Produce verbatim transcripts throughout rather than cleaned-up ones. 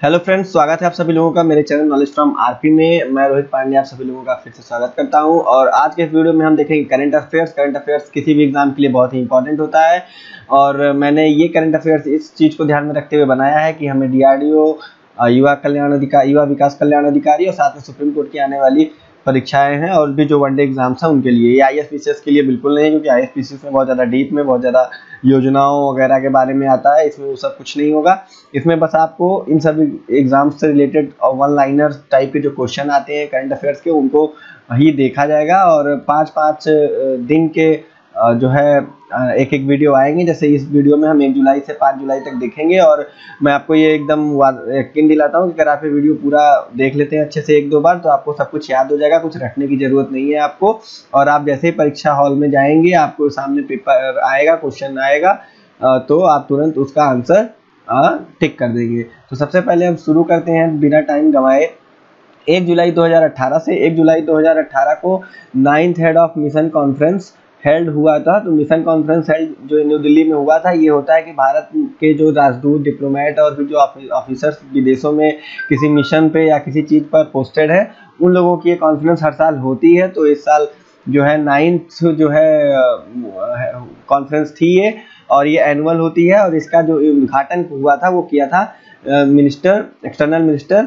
Hello friends, स्वागत है आप सभी लोगों का मेरे चैनल नॉलेज फ्रॉम आरपी में। मैं रोहित पांडे आप सभी लोगों का फिर से स्वागत करता हूं और आज के इस वीडियो में हम देखेंगे करंट अफेयर्स। करंट अफेयर्स किसी भी एग्जाम के लिए बहुत ही इंपॉर्टेंट होता है और मैंने ये करंट अफेयर्स इस चीज़ को ध्यान में रखते हुए बनाया है कि हमें डीआरडीओ, युवा कल्याण अधिकारी, युवा विकास कल्याण अधिकारी और साथ में सुप्रीम कोर्ट की आने वाली परीक्षाएं हैं और भी जो वनडे एग्जाम्स हैं उनके लिए। ये I S P C S के लिए बिल्कुल नहीं है, क्योंकि I S P C S में बहुत ज़्यादा डीप में बहुत ज़्यादा योजनाओं वगैरह के बारे में आता है। इसमें वो सब कुछ नहीं होगा। इसमें बस आपको इन सभी एग्जाम्स से रिलेटेड वन लाइनर टाइप के जो क्वेश्चन आते हैं करंट अफेयर्स के, उनको ही देखा जाएगा और पाँच पाँच दिन के जो है एक एक वीडियो आएंगे। जैसे इस वीडियो में हम एक जुलाई से पाँच जुलाई तक देखेंगे और मैं आपको ये एकदम यकीन दिलाता हूँ कि अगर आप ये वीडियो पूरा देख लेते हैं अच्छे से एक दो बार तो आपको सब कुछ याद हो जाएगा, कुछ रखने की जरूरत नहीं है आपको। और आप जैसे ही परीक्षा हॉल में जाएंगे, आपको सामने पेपर आएगा, क्वेश्चन आएगा, तो आप तुरंत उसका आंसर टिक कर देंगे। तो सबसे पहले हम शुरू करते हैं बिना टाइम गंवाए। एक जुलाई दो हज़ार अठारह से एक जुलाई दो हज़ार अठारह को ninth head of mission conference held हुआ था। तो मिशन कॉन्फ्रेंस हेल्ड जो न्यू दिल्ली में हुआ था, ये होता है कि भारत के जो राजदूत, डिप्लोमेट और फिर जो ऑफिसर्स विदेशों में किसी मिशन पे या किसी चीज़ पर पोस्टेड है, उन लोगों की ये कॉन्फ्रेंस हर साल होती है। तो इस साल जो है नाइन्थ जो है कॉन्फ्रेंस थी ये, और ये एनुअल होती है और इसका जो उद्घाटन हुआ था वो किया था minister external minister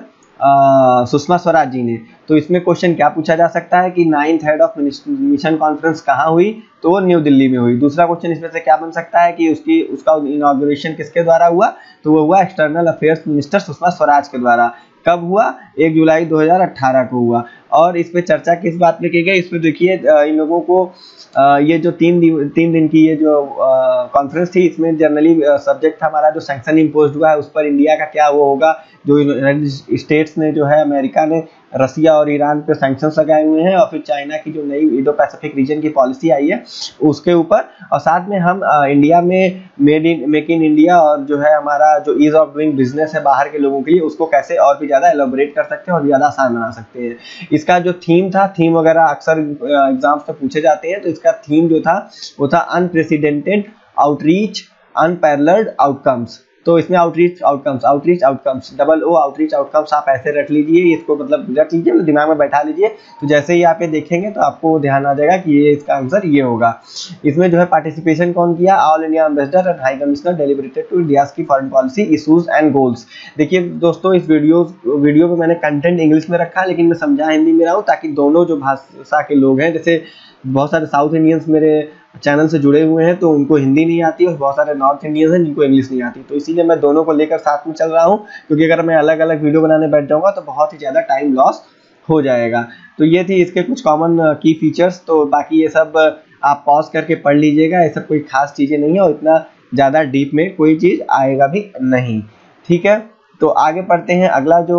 Sushma Swaraj ji ने। तो इसमें क्वेश्चन क्या पूछा जा सकता है कि ninth head of mission conference कहाँ हुई, तो वो न्यू दिल्ली में हुई। दूसरा क्वेश्चन इसमें से क्या बन सकता है कि उसकी उसका इनॉग्रेशन किसके द्वारा हुआ, तो वो हुआ external affairs minister Sushma Swaraj के द्वारा। कब हुआ? एक जुलाई दो हज़ार अठारह को हुआ। और इस पे चर्चा किस बात में की गई, इसमें देखिए इन लोगों को ये जो तीन दिन तीन दिन की ये जो कॉन्फ्रेंस थी, इसमें जनरली सब्जेक्ट था हमारा जो सैंक्शन इम्पोज हुआ है उस पर इंडिया का क्या वो होगा। जो यूनाइटेड स्टेट्स ने जो है, अमेरिका ने रसिया और ईरान पे सैंक्शंस लगाए हुए हैं, और फिर चाइना की जो नई इंडो पैसिफिक रीजन की पॉलिसी आई है उसके ऊपर, और साथ में हम इंडिया में made in make in India और जो है हमारा जो ईज ऑफ डूइंग बिजनेस है बाहर के लोगों के लिए, उसको कैसे और भी ज़्यादा एलोबरेट कर सकते हैं और ज़्यादा आसान बना सकते हैं। इसका जो थीम था, थीम वगैरह अक्सर एग्जाम्स में पूछे जाते हैं, तो इसका थीम जो था वो था अनप्रेसिडेंटेड आउटरीच अनपैरेलल्ड आउटकम्स। तो इसमें outreach outcomes outreach outcomes double O outreach outcomes आप ऐसे रख लीजिए, इसको मतलब रख लीजिए, मतलब दिमाग में बैठा लीजिए। तो जैसे ही आप ये देखेंगे तो आपको ध्यान आ जाएगा कि ये इसका आंसर ये होगा। इसमें जो है पार्टिसिपेशन कौन किया? All India ambassador and high commissioner deliberated to India's की foreign policy issues and goals. देखिए दोस्तों, इस वीडियो वीडियो में मैंने कंटेंट इंग्लिश में रखा है, लेकिन मैं समझा हिंदी में रहा हूँ ताकि दोनों जो भाषा के लोग हैं, जैसे बहुत सारे साउथ इंडियंस मेरे चैनल से जुड़े हुए हैं तो उनको हिंदी नहीं आती, और बहुत सारे नॉर्थ इंडियंस हैं जिनको इंग्लिश नहीं आती, तो इसीलिए मैं दोनों को लेकर साथ में चल रहा हूं। क्योंकि अगर मैं अलग अलग वीडियो बनाने बैठ जाऊंगा तो बहुत ही ज़्यादा टाइम लॉस हो जाएगा। तो ये थी इसके कुछ कॉमन की फीचर्स। तो बाकी ये सब आप पॉज करके पढ़ लीजिएगा, ये सब कोई खास चीज़ें नहीं है और इतना ज़्यादा डीप में कोई चीज़ आएगा भी नहीं। ठीक है, तो आगे पढ़ते हैं। अगला जो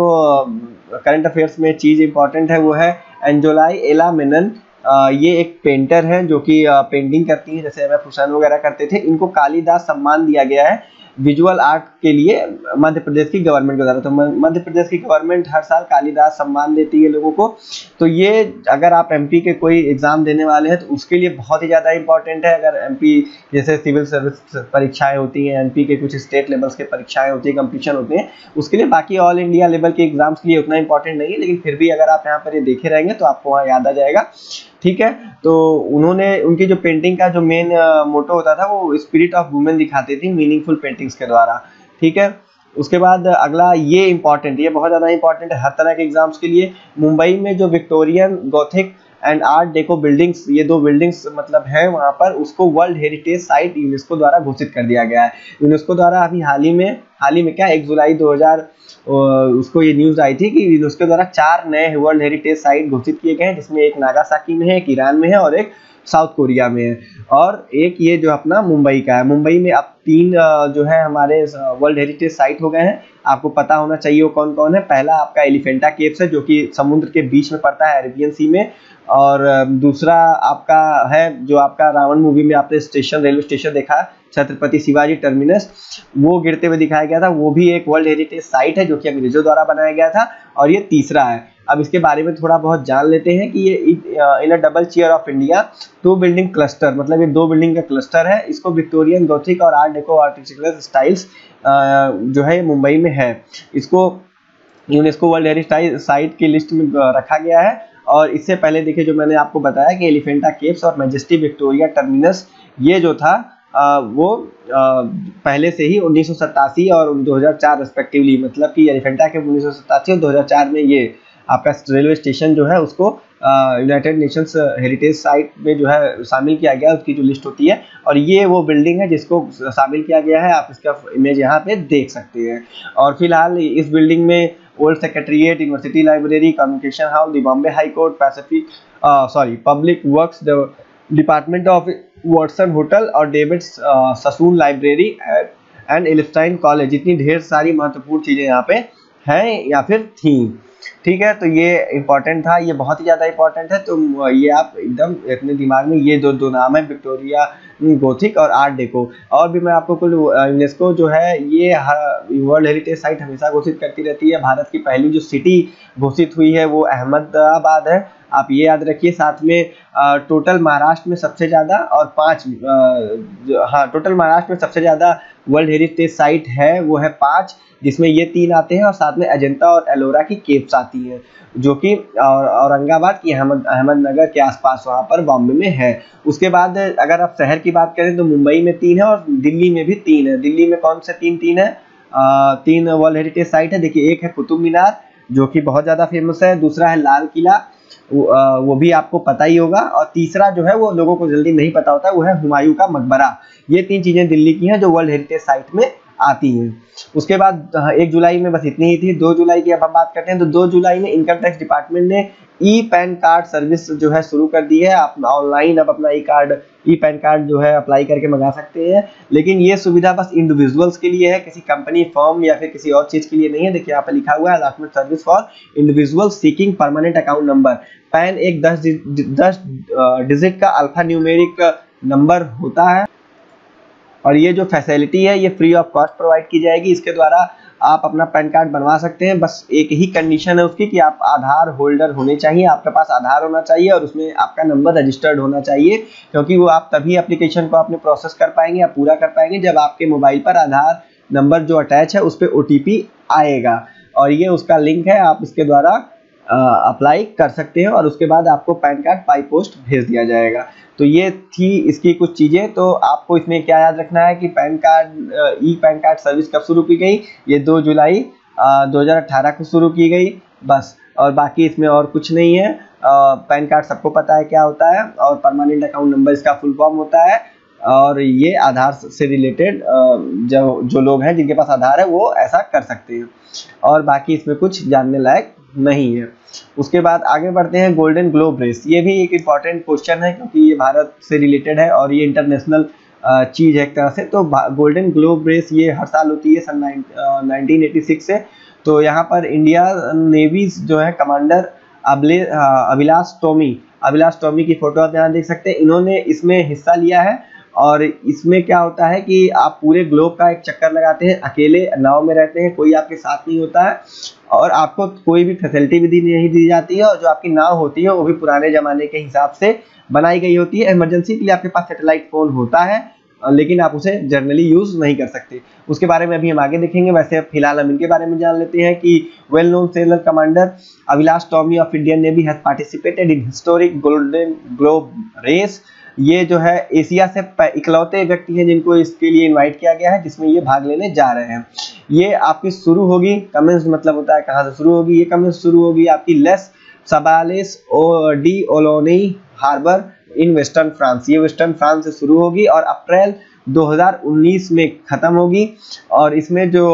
करंट अफेयर्स में चीज़ इंपॉर्टेंट है वो है एंजोलाई एला मेनन। Uh, ये एक पेंटर हैं जो कि पेंटिंग uh, करती हैं, जैसे एम एफ हुसैन वगैरह करते थे। इनको कालिदास सम्मान दिया गया है विजुअल आर्ट के लिए मध्य प्रदेश की गवर्नमेंट के द्वारा। तो मध्य प्रदेश की गवर्नमेंट हर साल कालिदास सम्मान देती है लोगों को। तो ये अगर आप एमपी के कोई एग्जाम देने वाले हैं तो उसके लिए बहुत ही ज़्यादा इंपॉर्टेंट है। अगर एमपी जैसे सिविल सर्विस परीक्षाएं होती हैं, एमपी के कुछ स्टेट लेवल्स के परीक्षाएं होती है, कंपटीशन होते हैं, उसके लिए बाकी ऑल इंडिया लेवल के एग्जाम्स के लिए उतना इंपॉर्टेंट नहीं है, लेकिन फिर भी अगर आप यहाँ पर ये देखे रहेंगे तो आपको वहाँ याद आ जाएगा। ठीक है, तो उन्होंने उनकी जो पेंटिंग का जो मेन मोटो होता था वो स्पिरिट ऑफ वुमेन दिखाती थी मीनिंगफुल पेंटिंग्स के द्वारा। ठीक है, उसके बाद अगला ये इंपॉर्टेंट, ये बहुत ज़्यादा इंपॉर्टेंट है हर तरह के एग्जाम्स के लिए। मुंबई में जो Victorian Gothic and art deco buildings, ये दो बिल्डिंग्स मतलब है वहाँ पर, उसको वर्ल्ड हेरिटेज साइट यूनेस्को द्वारा घोषित कर दिया गया है। यूनेस्को द्वारा अभी हाल ही में हाल ही में क्या एक जुलाई दो हज़ार उसको ये न्यूज़ आई थी कि यूनेस्को द्वारा चार नए वर्ल्ड हेरिटेज साइट घोषित किए गए हैं, जिसमें एक नागासाकी में है, एक ईरान में है और एक साउथ कोरिया में है, और एक ये जो अपना मुंबई का है। मुंबई में अब तीन जो है हमारे वर्ल्ड हेरिटेज साइट हो गए हैं। आपको पता होना चाहिए वो कौन कौन है। पहला आपका एलिफेंटा केव्स है जो कि समुद्र के बीच में पड़ता है, अरेबियन सी में। और दूसरा आपका है जो आपका रावण मूवी में आपने स्टेशन रेलवे स्टेशन देखा, छत्रपति शिवाजी टर्मिनस, वो गिरते हुए दिखाया गया था, वो भी एक वर्ल्ड हेरिटेज साइट है जो कि अंग्रेजों द्वारा बनाया गया था। और ये तीसरा है। अब इसके बारे में थोड़ा बहुत जान लेते हैं कि ये in a double chair of India two building cluster, मतलब ये दो बिल्डिंग का क्लस्टर है। इसको विक्टोरियन गॉथिक और आर्ट डेको आर्टिफिशियल स्टाइल्स जो है मुंबई में है। इसको यूनेस्को वर्ल्ड हेरिटेज साइट की लिस्ट में रखा गया है। और इससे पहले देखिए जो मैंने आपको बताया कि एलिफेंटा केव्स और मैजेस्टी विक्टोरिया टर्मिनस ये जो था आ, वो आ, पहले से ही उन्नीस सौ सतासी और दो हज़ार चार रिस्पेक्टिवली, मतलब कि एलिफेंटा केव उन्नीस सौ सतासी और दो हज़ार चार में ये आपका रेलवे स्टेशन जो है उसको यूनाइटेड नेशंस हेरिटेज साइट में जो है शामिल किया गया, उसकी जो लिस्ट होती है। और ये वो बिल्डिंग है जिसको शामिल किया गया है, आप इसका इमेज यहाँ पे देख सकते हैं। और फिलहाल इस बिल्डिंग में old secretariat, university library, communication hall, the Bombay high court, Pacific sorry public works, the department of Watson hotel और David Sassoon library and Elphinstone college, इतनी ढेर सारी महत्वपूर्ण चीज़ें यहाँ पे हैं या फिर थी। ठीक है, तो ये इंपॉर्टेंट था, ये बहुत ही ज़्यादा इंपॉर्टेंट है। तो ये आप एकदम अपने दिमाग में ये दो दो नाम है, विक्टोरिया गोथिक और आर्ट डेको। और भी मैं आपको कुल यूनेस्को जो है ये वर्ल्ड हेरिटेज साइट हमेशा घोषित करती रहती है। भारत की पहली जो सिटी घोषित हुई है वो अहमदाबाद है, आप ये याद रखिए। साथ में आ, टोटल महाराष्ट्र में सबसे ज़्यादा और पाँच हाँ टोटल महाराष्ट्र में सबसे ज़्यादा वर्ल्ड हेरिटेज साइट है वो है पाँच, जिसमें ये तीन आते हैं और साथ में अजंता और एलोरा की केव्स आती हैं जो कि औरंगाबाद की अहमद अहमदनगर के आसपास वहाँ पर बॉम्बे में है। उसके बाद अगर आप शहर की बात करें तो मुंबई में तीन है और दिल्ली में भी तीन है। दिल्ली में कौन से तीन तीन है आ, तीन वर्ल्ड हेरिटेज साइट है। देखिए, एक है कुतुब मीनार जो कि बहुत ज़्यादा फेमस है, दूसरा है लाल किला, वो, वो भी आपको पता ही होगा, और तीसरा जो है वो लोगों को जल्दी नहीं पता होता, वो है हुमायूं का मकबरा। ये तीन चीज़ें दिल्ली की हैं जो वर्ल्ड हेरिटेज साइट में आती हैं। उसके बाद एक जुलाई में बस इतनी ही थी। दो जुलाई की अब हम बात करते हैं तो दो जुलाई में इनकम टैक्स डिपार्टमेंट ने ई पैन कार्ड सर्विस जो है शुरू कर दी है। आप ऑनलाइन अब अपना e card e PAN card जो है अप्लाई करके मंगा सकते हैं, लेकिन ये सुविधा बस इंडिविजुअल्स के लिए है, किसी कंपनी, फर्म या फिर किसी और चीज़ के लिए नहीं है। देखिए यहाँ पे लिखा हुआ है allotment service for individual seeking permanent account number. PAN एक दस दस डिजिट का अल्फा न्यूमेरिक नंबर होता है और ये जो फैसिलिटी है ये फ्री ऑफ कॉस्ट प्रोवाइड की जाएगी। इसके द्वारा आप अपना पैन कार्ड बनवा सकते हैं। बस एक ही कंडीशन है उसकी कि आप आधार होल्डर होने चाहिए, आपके पास आधार होना चाहिए और उसमें आपका नंबर रजिस्टर्ड होना चाहिए, क्योंकि वो आप तभी एप्लीकेशन को अपने प्रोसेस कर पाएंगे या पूरा कर पाएंगे जब आपके मोबाइल पर आधार नंबर जो अटैच है उस पर ओ टी पी आएगा। और ये उसका लिंक है, आप इसके द्वारा अप्लाई कर सकते हैं और उसके बाद आपको पैन कार्ड बाई पोस्ट भेज दिया जाएगा। तो ये थी इसकी कुछ चीज़ें। तो आपको इसमें क्या याद रखना है कि PAN card e PAN card service कब शुरू की गई, ये दो जुलाई दो हज़ार अठारह को शुरू की गई बस, और बाकी इसमें और कुछ नहीं है। पैन कार्ड सबको पता है क्या होता है और परमानेंट अकाउंट नंबर इसका फुल फॉर्म होता है, और ये आधार से रिलेटेड जो जो लोग हैं जिनके पास आधार है वो ऐसा कर सकते हैं, और बाकी इसमें कुछ जानने लायक नहीं है। उसके बाद आगे बढ़ते हैं गोल्डन ग्लोब रेस। ये भी एक इम्पॉर्टेंट क्वेश्चन है क्योंकि ये भारत से रिलेटेड है और ये इंटरनेशनल चीज़ है एक तरह से। तो गोल्डन ग्लोब रेस ये हर साल होती है सन नाइनटीन एटी सिक्स से। तो यहाँ पर इंडिया नेवी जो है कमांडर अबले अभिलाष टोमी अभिलाष टोमी की फोटो आप यहाँ देख सकते हैं, इन्होंने इसमें हिस्सा लिया है। और इसमें क्या होता है कि आप पूरे ग्लोब का एक चक्कर लगाते हैं, अकेले नाव में रहते हैं, कोई आपके साथ नहीं होता है और आपको कोई भी फैसिलिटी भी नहीं दी जाती है, और जो आपकी नाव होती है वो भी पुराने ज़माने के हिसाब से बनाई गई होती है। इमरजेंसी के लिए आपके पास सैटेलाइट फ़ोन होता है लेकिन आप उसे जनरली यूज़ नहीं कर सकते। उसके बारे में अभी हम आगे देखेंगे। वैसे फिलहाल हम इनके बारे में जान लेते हैं कि well known sailor commander Abhilash Tomy of Indian navy has participated in historic Golden Globe Race. ये जो है एशिया से इकलौते व्यक्ति हैं जिनको इसके लिए इनवाइट किया गया है जिसमें ये भाग लेने जा रहे हैं। ये आपकी शुरू होगी, कमेंस मतलब होता है कहाँ से शुरू होगी, ये कमेंस शुरू होगी आपकी लेस सबालेस ओ डी Olonne harbour in western France. ये वेस्टर्न फ्रांस से शुरू होगी और अप्रैल दो हज़ार उन्नीस में ख़त्म होगी। और इसमें जो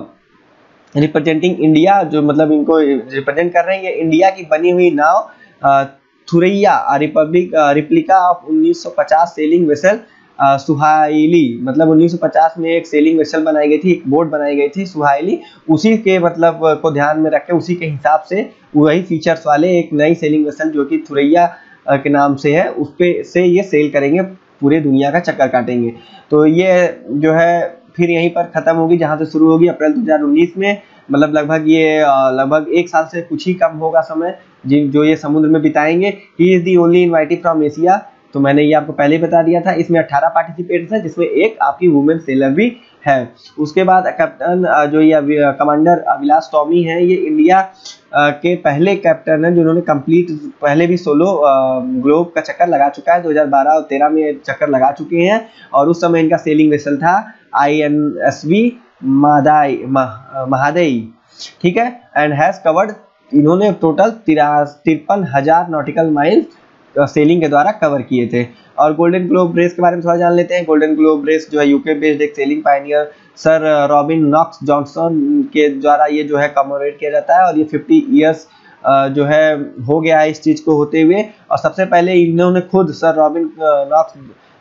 रिप्रेजेंटिंग इंडिया जो मतलब इनको रिप्रेजेंट कर रहे हैं, ये इंडिया की बनी हुई नाव थुरैया रिपब्लिक रिप्लिका ऑफ उन्नीस सौ पचास सेलिंग वेसल सुहाइली, मतलब उन्नीस सौ पचास में एक सेलिंग वेसल बनाई गई थी, एक बोट बनाई गई थी सुहाइली, उसी के मतलब को ध्यान में रख के उसी के हिसाब से वही फीचर्स वाले एक नई सेलिंग वेसल जो कि थुरैया के नाम से है उस पे से ये सेल करेंगे, पूरे दुनिया का चक्कर काटेंगे। तो ये जो है फिर यहीं पर ख़त्म होगी जहाँ से शुरू होगी अप्रैल दो हज़ार उन्नीस में, मतलब लगभग ये लगभग एक साल से कुछ ही कम होगा समय जिन जो ये समुद्र में बिताएंगे। He is the only invited from Asia. तो मैंने ये आपको पहले ही बता दिया था। इसमें अठारह पार्टिसिपेंट्स हैं जिसमें एक आपकी वुमेन सेलर भी है। उसके बाद कैप्टन जो ये कमांडर अभिलाष टॉमी है, ये इंडिया के पहले कैप्टन हैं जिन्होंने कंप्लीट पहले भी सोलो ग्लोब का चक्कर लगा चुका है। दो हज़ार बारह और तेरह में चक्कर लगा चुके हैं और उस समय इनका सेलिंग वेसल था I N S V Mahadei Mahadei, ठीक है। एंड हैज कवर्ड, इन्होंने टोटल तिरपन हजार नॉटिकल माइल सेलिंग के द्वारा कवर किए थे। और गोल्डन ग्लोब रेस के बारे में थोड़ा जान लेते हैं। गोल्डन ग्लोब रेस जो है यूके बेस्ड एक sailing pioneer sir Robin Knox Johnson के द्वारा ये जो है कमेमोरेट किया जाता है और ये पचास इयर्स जो है हो गया है इस चीज को होते हुए। और सबसे पहले इन्होंने खुद sir Robin Knox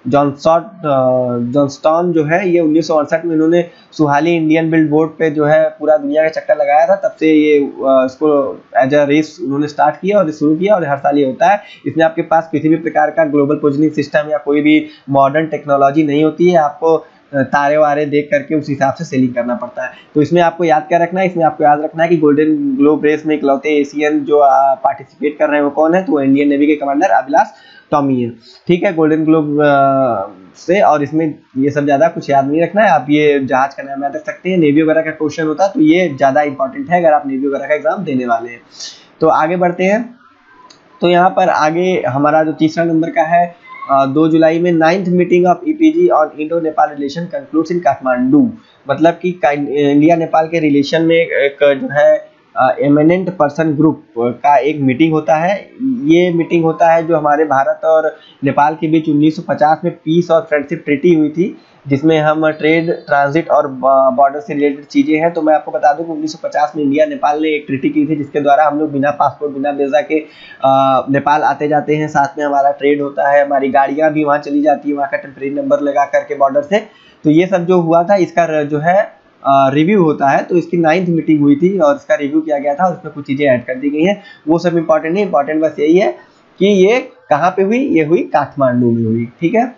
Johnson Johnston जो है ये उन्नीस सौ अड़सठ में इन्होंने सुहाली इंडियन बिल्ड बोर्ड पे जो है पूरा दुनिया का चक्कर लगाया था। तब से ये इसको एज अ रेस उन्होंने स्टार्ट किया और शुरू किया और हर साल ये होता है। इसमें आपके पास किसी भी प्रकार का ग्लोबल पोजिशनिंग सिस्टम या कोई भी मॉडर्न टेक्नोलॉजी नहीं होती है, आपको तारे वारे देख करके उस हिसाब से सेलिंग करना पड़ता है। तो इसमें आपको याद क्या रखना है, इसमें आपको याद रखना है कि गोल्डन ग्लोब रेस में इकलौते एशियन जो पार्टिसिपेट कर रहे हैं वो कौन है, तो वो इंडियन नेवी के कमांडर अभिलाष टॉमी है, ठीक है, गोल्डन ग्लोब से। और इसमें ये सब ज्यादा कुछ याद नहीं रखना है, आप ये जहाज का नाम याद रख सकते हैं। नेवी वगैरह का क्वेश्चन होता है तो ये ज्यादा इंपॉर्टेंट है अगर आप नेवी वगैरह का एग्जाम देने वाले हैं। तो आगे बढ़ते हैं। तो यहाँ पर आगे हमारा जो तीसरा नंबर का है, दो जुलाई में ninth meeting of EPG on Indo Nepal relation concludes in Kathmandu. मतलब कि इंडिया नेपाल के रिलेशन में एक जो है एमिनेंट पर्सन ग्रुप का एक मीटिंग होता है। ये मीटिंग होता है जो हमारे भारत और नेपाल के बीच उन्नीस सौ पचास में पीस और फ्रेंडशिप ट्रीटी हुई थी, जिसमें हम ट्रेड, ट्रांजिट और बॉर्डर से रिलेटेड चीज़ें हैं। तो मैं आपको बता दूं कि उन्नीस सौ पचास में इंडिया नेपाल ने एक ट्रीटी की थी जिसके द्वारा हम लोग बिना पासपोर्ट, बिना वीज़ा के आ, नेपाल आते जाते हैं, साथ में हमारा ट्रेड होता है, हमारी गाड़ियाँ भी वहाँ चली जाती है वहाँ का टेम्परेरी नंबर लगा करके बॉर्डर से। तो ये सब जो हुआ था इसका जो है रिव्यू होता है। तो इसकी नाइन्थ मीटिंग हुई थी और इसका रिव्यू किया गया था और उसमें कुछ चीज़ें ऐड कर दी गई हैं। वो सब इंपॉर्टेंट नहीं, इंपॉर्टेंट बस यही है कि ये कहाँ पे हुई, ये हुई काठमांडू में हुई, ठीक है।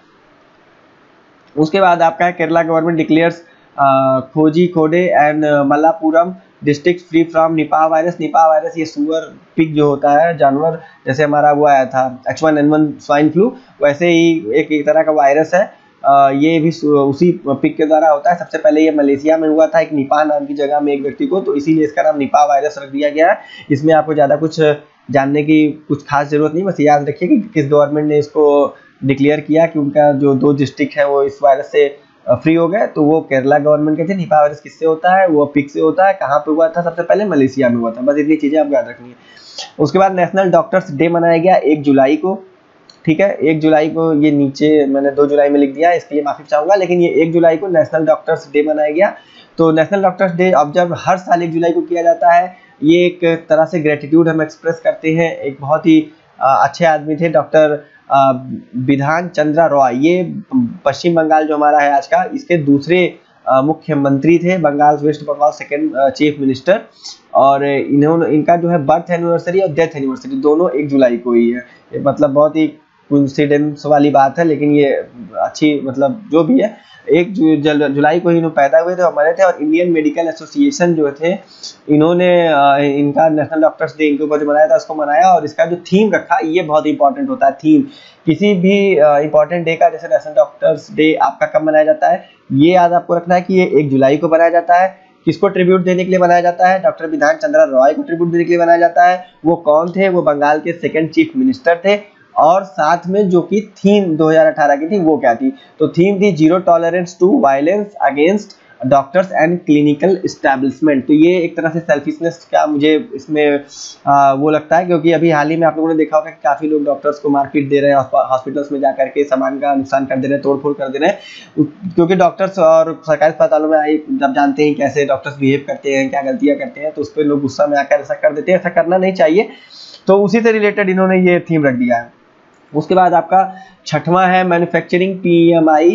उसके बाद आपका है Kerala government declares Kozhikode and Malappuram district free from Nipah virus. Nipah virus ये सुअर पिग जो होता है जानवर, जैसे हमारा वो आया था H one N one swine flu, वैसे ही एक एक तरह का वायरस है। Uh, ये भी उसी पिक के द्वारा होता है। सबसे पहले ये मलेशिया में हुआ था एक निपाह नाम की जगह में एक व्यक्ति को, तो इसीलिए इसका नाम निपाह वायरस रख दिया गया है। इसमें आपको ज़्यादा कुछ जानने की कुछ खास जरूरत नहीं, बस याद रखिए कि किस गवर्नमेंट ने इसको डिक्लेयर किया कि उनका जो दो डिस्ट्रिक्ट है वो इस वायरस से फ्री हो गए। तो वो केरला गवर्नमेंट के थे। निपाह वायरस किससे होता है, वो पिक से होता है। कहाँ पे हुआ था, सबसे पहले मलेशिया में हुआ था। बस इतनी चीज़ें आपको याद रखनी है। उसके बाद नेशनल डॉक्टर्स डे मनाया गया एक जुलाई को, ठीक है। एक जुलाई को, ये नीचे मैंने दो जुलाई में लिख दिया, इसके लिए माफी चाहूंगा, लेकिन ये एक जुलाई को नेशनल डॉक्टर्स डे मनाया गया। तो नेशनल डॉक्टर्स डे ऑब्जर्व हर साल एक जुलाई को किया जाता है। ये एक तरह से ग्रेटिट्यूड हम एक्सप्रेस करते हैं। एक बहुत ही अच्छे आदमी थे डॉक्टर बिधान चंद्रा रॉय। ये पश्चिम बंगाल जो हमारा है आज का, इसके दूसरे मुख्यमंत्री थे, Bengal West Bengal second chief minister. और इन्होंने इनका जो है बर्थ एनिवर्सरी और डेथ एनिवर्सरी दोनों एक जुलाई को ही है। ये मतलब बहुत ही कोइंसिडेंस वाली बात है, लेकिन ये अच्छी मतलब जो भी है, एक जु, जुलाई को ही इन्होंने पैदा हुए थे और मरे थे। और इंडियन मेडिकल एसोसिएशन जो थे इन्होंने इनका नेशनल डॉक्टर्स डे इनके ऊपर जो मनाया था उसको मनाया। और इसका जो थीम रखा, ये बहुत इंपॉर्टेंट होता है। थीम किसी भी इंपॉर्टेंट डे का, जैसे नेशनल डॉक्टर्स डे आपका कब मनाया जाता है, ये याद आपको रखना है कि ये एक जुलाई को मनाया जाता है। किसको ट्रिब्यूट देने के लिए बनाया जाता है, डॉक्टर बिधान चंद्रा रॉय को ट्रिब्यूट देने के लिए बनाया जाता है। वो कौन थे, वो बंगाल के सेकंड चीफ मिनिस्टर थे। और साथ में जो कि थीम दो हज़ार अठारह की थी वो क्या थी, तो थीम थी zero tolerance to violence against doctors and clinical establishment. तो ये एक तरह से सेल्फिशनेस का मुझे इसमें आ, वो लगता है, क्योंकि अभी हाल ही में आप लोगों ने देखा होगा कि काफ़ी लोग डॉक्टर्स को मार्केट दे रहे हैं, हॉस्पिटल्स में जा करके सामान का नुकसान कर दे रहे हैं, तोड़फोड़ कर दे रहे हैं। क्योंकि डॉक्टर्स और सरकारी अस्पतालों में आए जब जानते हैं कैसे डॉक्टर्स बिहेव करते हैं, क्या गलतियाँ करते हैं, तो उस पर लोग गुस्सा में आकर ऐसा कर देते हैं। ऐसा करना नहीं चाहिए। तो उसी से रिलेटेड इन्होंने ये थीम रख दिया है। उसके बाद आपका छठवां है मैन्युफैक्चरिंग पीएमआई,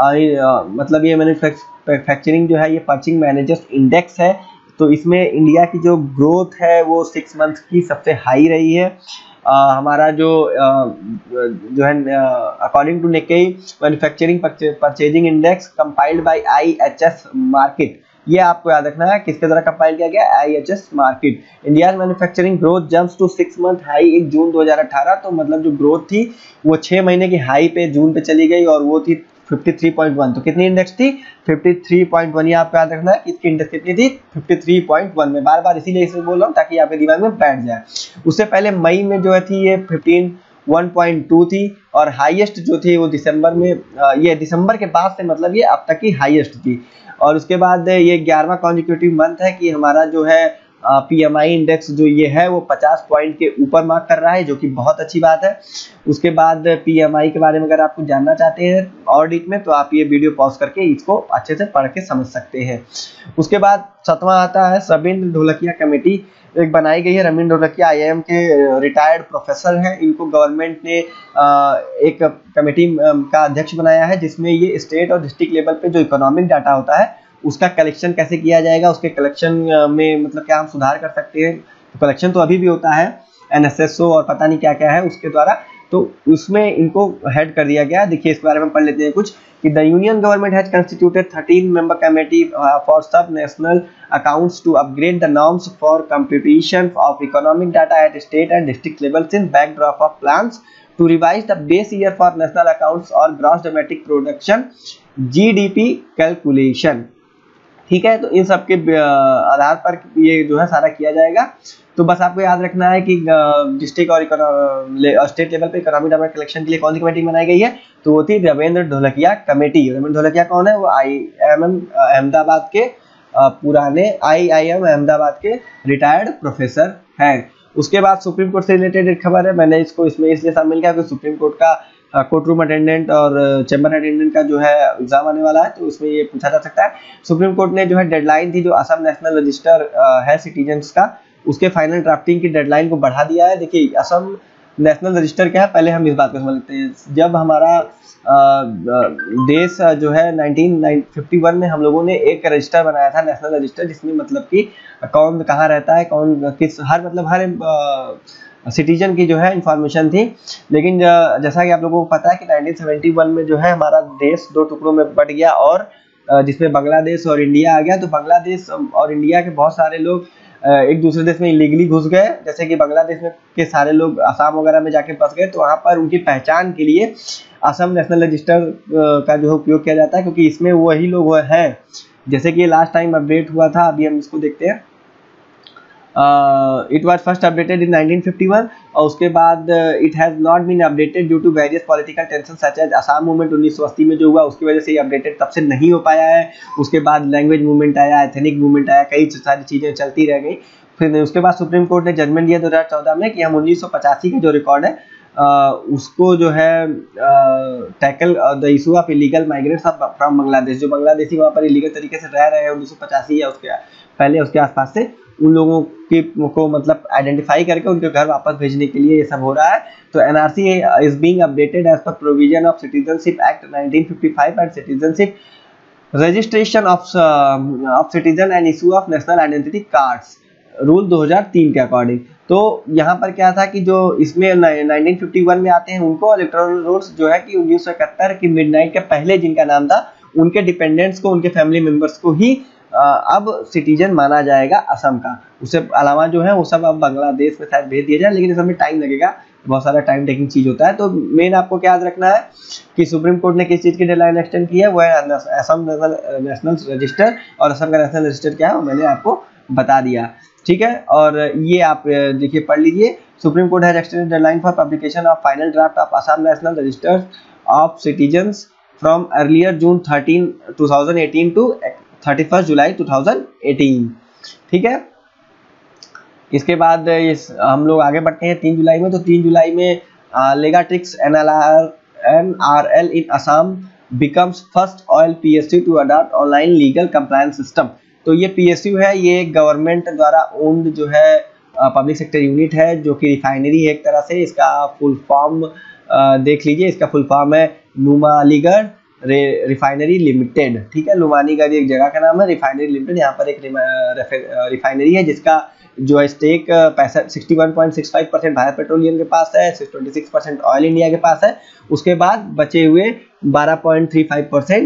मतलब ये मैन्युफैक्चरिंग जो है ये परचेजिंग मैनेजर्स इंडेक्स है। तो इसमें इंडिया की जो ग्रोथ है वो सिक्स मंथ की सबसे हाई रही है। आ, हमारा जो आ, जो है according to Nikkei manufacturing purchasing index compiled by IHS Markit, ये आपको याद रखना है किसके द्वारा कंपाइल किया गया, IHS Markit. India manufacturing growth jumps to six month high in June दो हज़ार अठारह। तो मतलब जो ग्रोथ थी वो छः महीने की हाई पे जून पे चली गई और वो थी तिरेपन पॉइंट वन। तो कितनी इंडेक्स थी? तिरेपन पॉइंट वन। ये आपको याद रखना है कि इसकी इंडेक्स कितनी थी? तिरेपन पॉइंट वन में। बार बार इसीलिए इसे बोल रहा हूँ ताकि आपके दिमाग में बैठ जाए। उससे पहले मई में जो है थी ये फिफ्टीन वन पॉइंट टू थी, और हाईएस्ट जो थी वो दिसंबर में, ये दिसंबर के बाद से मतलब ये अब तक की हाईएस्ट थी। और उसके बाद ये ग्यारहवां कॉन्जिक्यूटिव मंथ है कि हमारा जो है पीएमआई इंडेक्स जो ये है वो पचास पॉइंट के ऊपर मार्क कर रहा है, जो कि बहुत अच्छी बात है। उसके बाद पीएमआई के बारे में अगर आपको जानना चाहते हैं और डीप में, तो आप ये वीडियो पॉज करके इसको अच्छे से पढ़ के समझ सकते हैं। उसके बाद सतवां आता है रविंद्र ढोलकिया कमेटी, एक बनाई गई है। रविंद्र ढोलकिया आईआईएम के रिटायर्ड प्रोफेसर हैं। इनको गवर्नमेंट ने एक कमेटी का अध्यक्ष बनाया है, जिसमें ये स्टेट और डिस्ट्रिक्ट लेवल पे जो इकोनॉमिक डाटा होता है उसका कलेक्शन कैसे किया जाएगा, उसके कलेक्शन में मतलब क्या हम सुधार कर सकते हैं। तो कलेक्शन तो अभी भी होता है एनएसएसओ और पता नहीं क्या क्या है उसके द्वारा, तो उसमें इनको हेड कर दिया गया। देखिए इसके बारे में पढ़ लेते हैं कुछ कि the union government has constituted thirteen member committee for sub national accounts to upgrade the norms for computation of economic data at state and district levels in backdrop of plans to revise the base year for national accounts और gross domestic production GDP calculation. ठीक है, तो इन सब के आधार पर ये जो है सारा किया जाएगा। तो बस आपको याद रखना है कि डिस्ट्रिक्ट और स्टेट लेवल पे इकोनॉमिक डाटा कलेक्शन के लिए कौन सी कमेटी बनाई गई है, तो वो थी रविंद्र ढोलकिया कमेटी। रविंद्र ढोलकिया कौन है? वो आईआईएम अहमदाबाद के पुराने आईआईएम अहमदाबाद के रिटायर्ड प्रोफेसर हैं। उसके बाद सुप्रीम कोर्ट से रिलेटेड एक खबर है, मैंने इसको इसमें इसलिए शामिल किया क्योंकि सुप्रीम कोर्ट का कोर्ट रूम अटेंडेंट और चैम्बर अटेंडेंट का जो है एग्जाम आने वाला है, तो उसमें ये पूछा जा सकता है। सुप्रीम कोर्ट ने जो है डेडलाइन थी जो असम नेशनल रजिस्टर है सिटीजन्स का, उसके फाइनल ड्राफ्टिंग की डेडलाइन को बढ़ा दिया है। देखिए असम नेशनल रजिस्टर क्या है, पहले हम इस बात को समझ लेते हैं। जब हमारा आ, देश जो है नाइनटीन फिफ्टी वन में हम लोगों ने एक रजिस्टर बनाया था, नेशनल रजिस्टर, जिसमें मतलब कि कौन कहाँ रहता है, कौन किस, हर मतलब हर सिटीजन की जो है इंफॉर्मेशन थी। लेकिन जैसा कि आप लोगों को पता है कि नाइनटीन सेवेंटी वन में जो है हमारा देश दो टुकड़ों में बट गया और जिसमें बांग्लादेश और इंडिया आ गया। तो बांग्लादेश और इंडिया के बहुत सारे लोग एक दूसरे देश में इलीगली घुस गए, जैसे कि बांग्लादेश में के सारे लोग असम वगैरह में जाके फंस गए। तो वहाँ पर उनकी पहचान के लिए असम नेशनल रजिस्टर का जो है उपयोग किया जाता है, क्योंकि इसमें वही लोग हैं। जैसे कि लास्ट टाइम अपडेट हुआ था, अभी हम इसको देखते हैं। It was first updated in nineteen fifty one और उसके बाद it has not been updated due to various political tension such as Assam movement उन्नीस सौ अस्सी में जो हुआ, उसकी वजह से ये अपडेटेड तब से नहीं हो पाया है। उसके बाद लैंग्वेज मूवमेंट आया, एथनिक मूवमेंट आया, कई सारी चीज़ें चलती रह गई। फिर उसके बाद सुप्रीम कोर्ट ने जजमेंट दिया दो हज़ार चौदह में कि हम उन्नीस सौ पचासी का जो रिकॉर्ड है Uh, उसको जो है tackle the issue of illegal migrates from Bangladesh, जो बांग्लादेशी वहाँ पर इलीगल तरीके से रह रहे हैं उन्नीस सौ पचासी या उसके पहले उसके आसपास से, उन लोगों की को मतलब आइडेंटिफाई करके उनके घर वापस भेजने के लिए ये सब हो रहा है। तो NRC is being updated as per provision of citizenship act nineteen fifty five and citizenship registration of of citizen and issue of national identity cards rule दो हज़ार तीन के अकॉर्डिंग। तो यहाँ पर क्या था कि जो इसमें नाइनटीन फिफ्टी वन में आते हैं उनको इलेक्टोरल रोल्स जो है कि उन्नीस सौ इकहत्तर की मिडनाइट के पहले जिनका नाम था उनके डिपेंडेंट्स को, उनके फैमिली मेंबर्स को ही अब सिटीजन माना जाएगा असम का। उससे अलावा जो है वो सब अब बांग्लादेश में शायद भेज दिया जाए, लेकिन इसमें टाइम लगेगा, बहुत सारा टाइम टेकिंग चीज होता है। तो मेन आपको क्या याद रखना है कि सुप्रीम कोर्ट ने किस चीज की डेडलाइन एक्सटेंड की है, वो है असम नेशनल रजिस्टर, और असम का नेशनल रजिस्टर क्या है वो मैंने आपको बता दिया। ठीक है, और ये आप देखिए पढ़ लीजिए। Supreme court has extended deadline for publication of final draft of Assam national register of citizens from earlier June thirteen two thousand eighteen to thirty first July two thousand eighteen. ठीक है, इसके बाद इस हम लोग आगे बढ़ते हैं तीन जुलाई में। तो तीन जुलाई में Legatrix N L R N R L in Assam becomes first oil P S U to adopt online legal compliance system. तो ये पीएसयू है, ये गवर्नमेंट द्वारा ओन्ड जो है पब्लिक सेक्टर यूनिट है, जो कि रिफाइनरी है एक तरह से। इसका फुल फॉर्म देख लीजिए, इसका फुल फॉर्म है नुमालीगढ़ रिफाइनरी लिमिटेड। ठीक है, नुमालीगढ़ एक जगह का नाम है, रिफाइनरी लिमिटेड। यहाँ पर एक रिफाइनरी है जिसका जो है स्टेक पैंसठ sixty one point six five percent Bharat Petroleum के पास है, twenty six percent Oil India के पास है। उसके बाद बचे हुए बारह पॉइंट थ्री फाइव परसेंट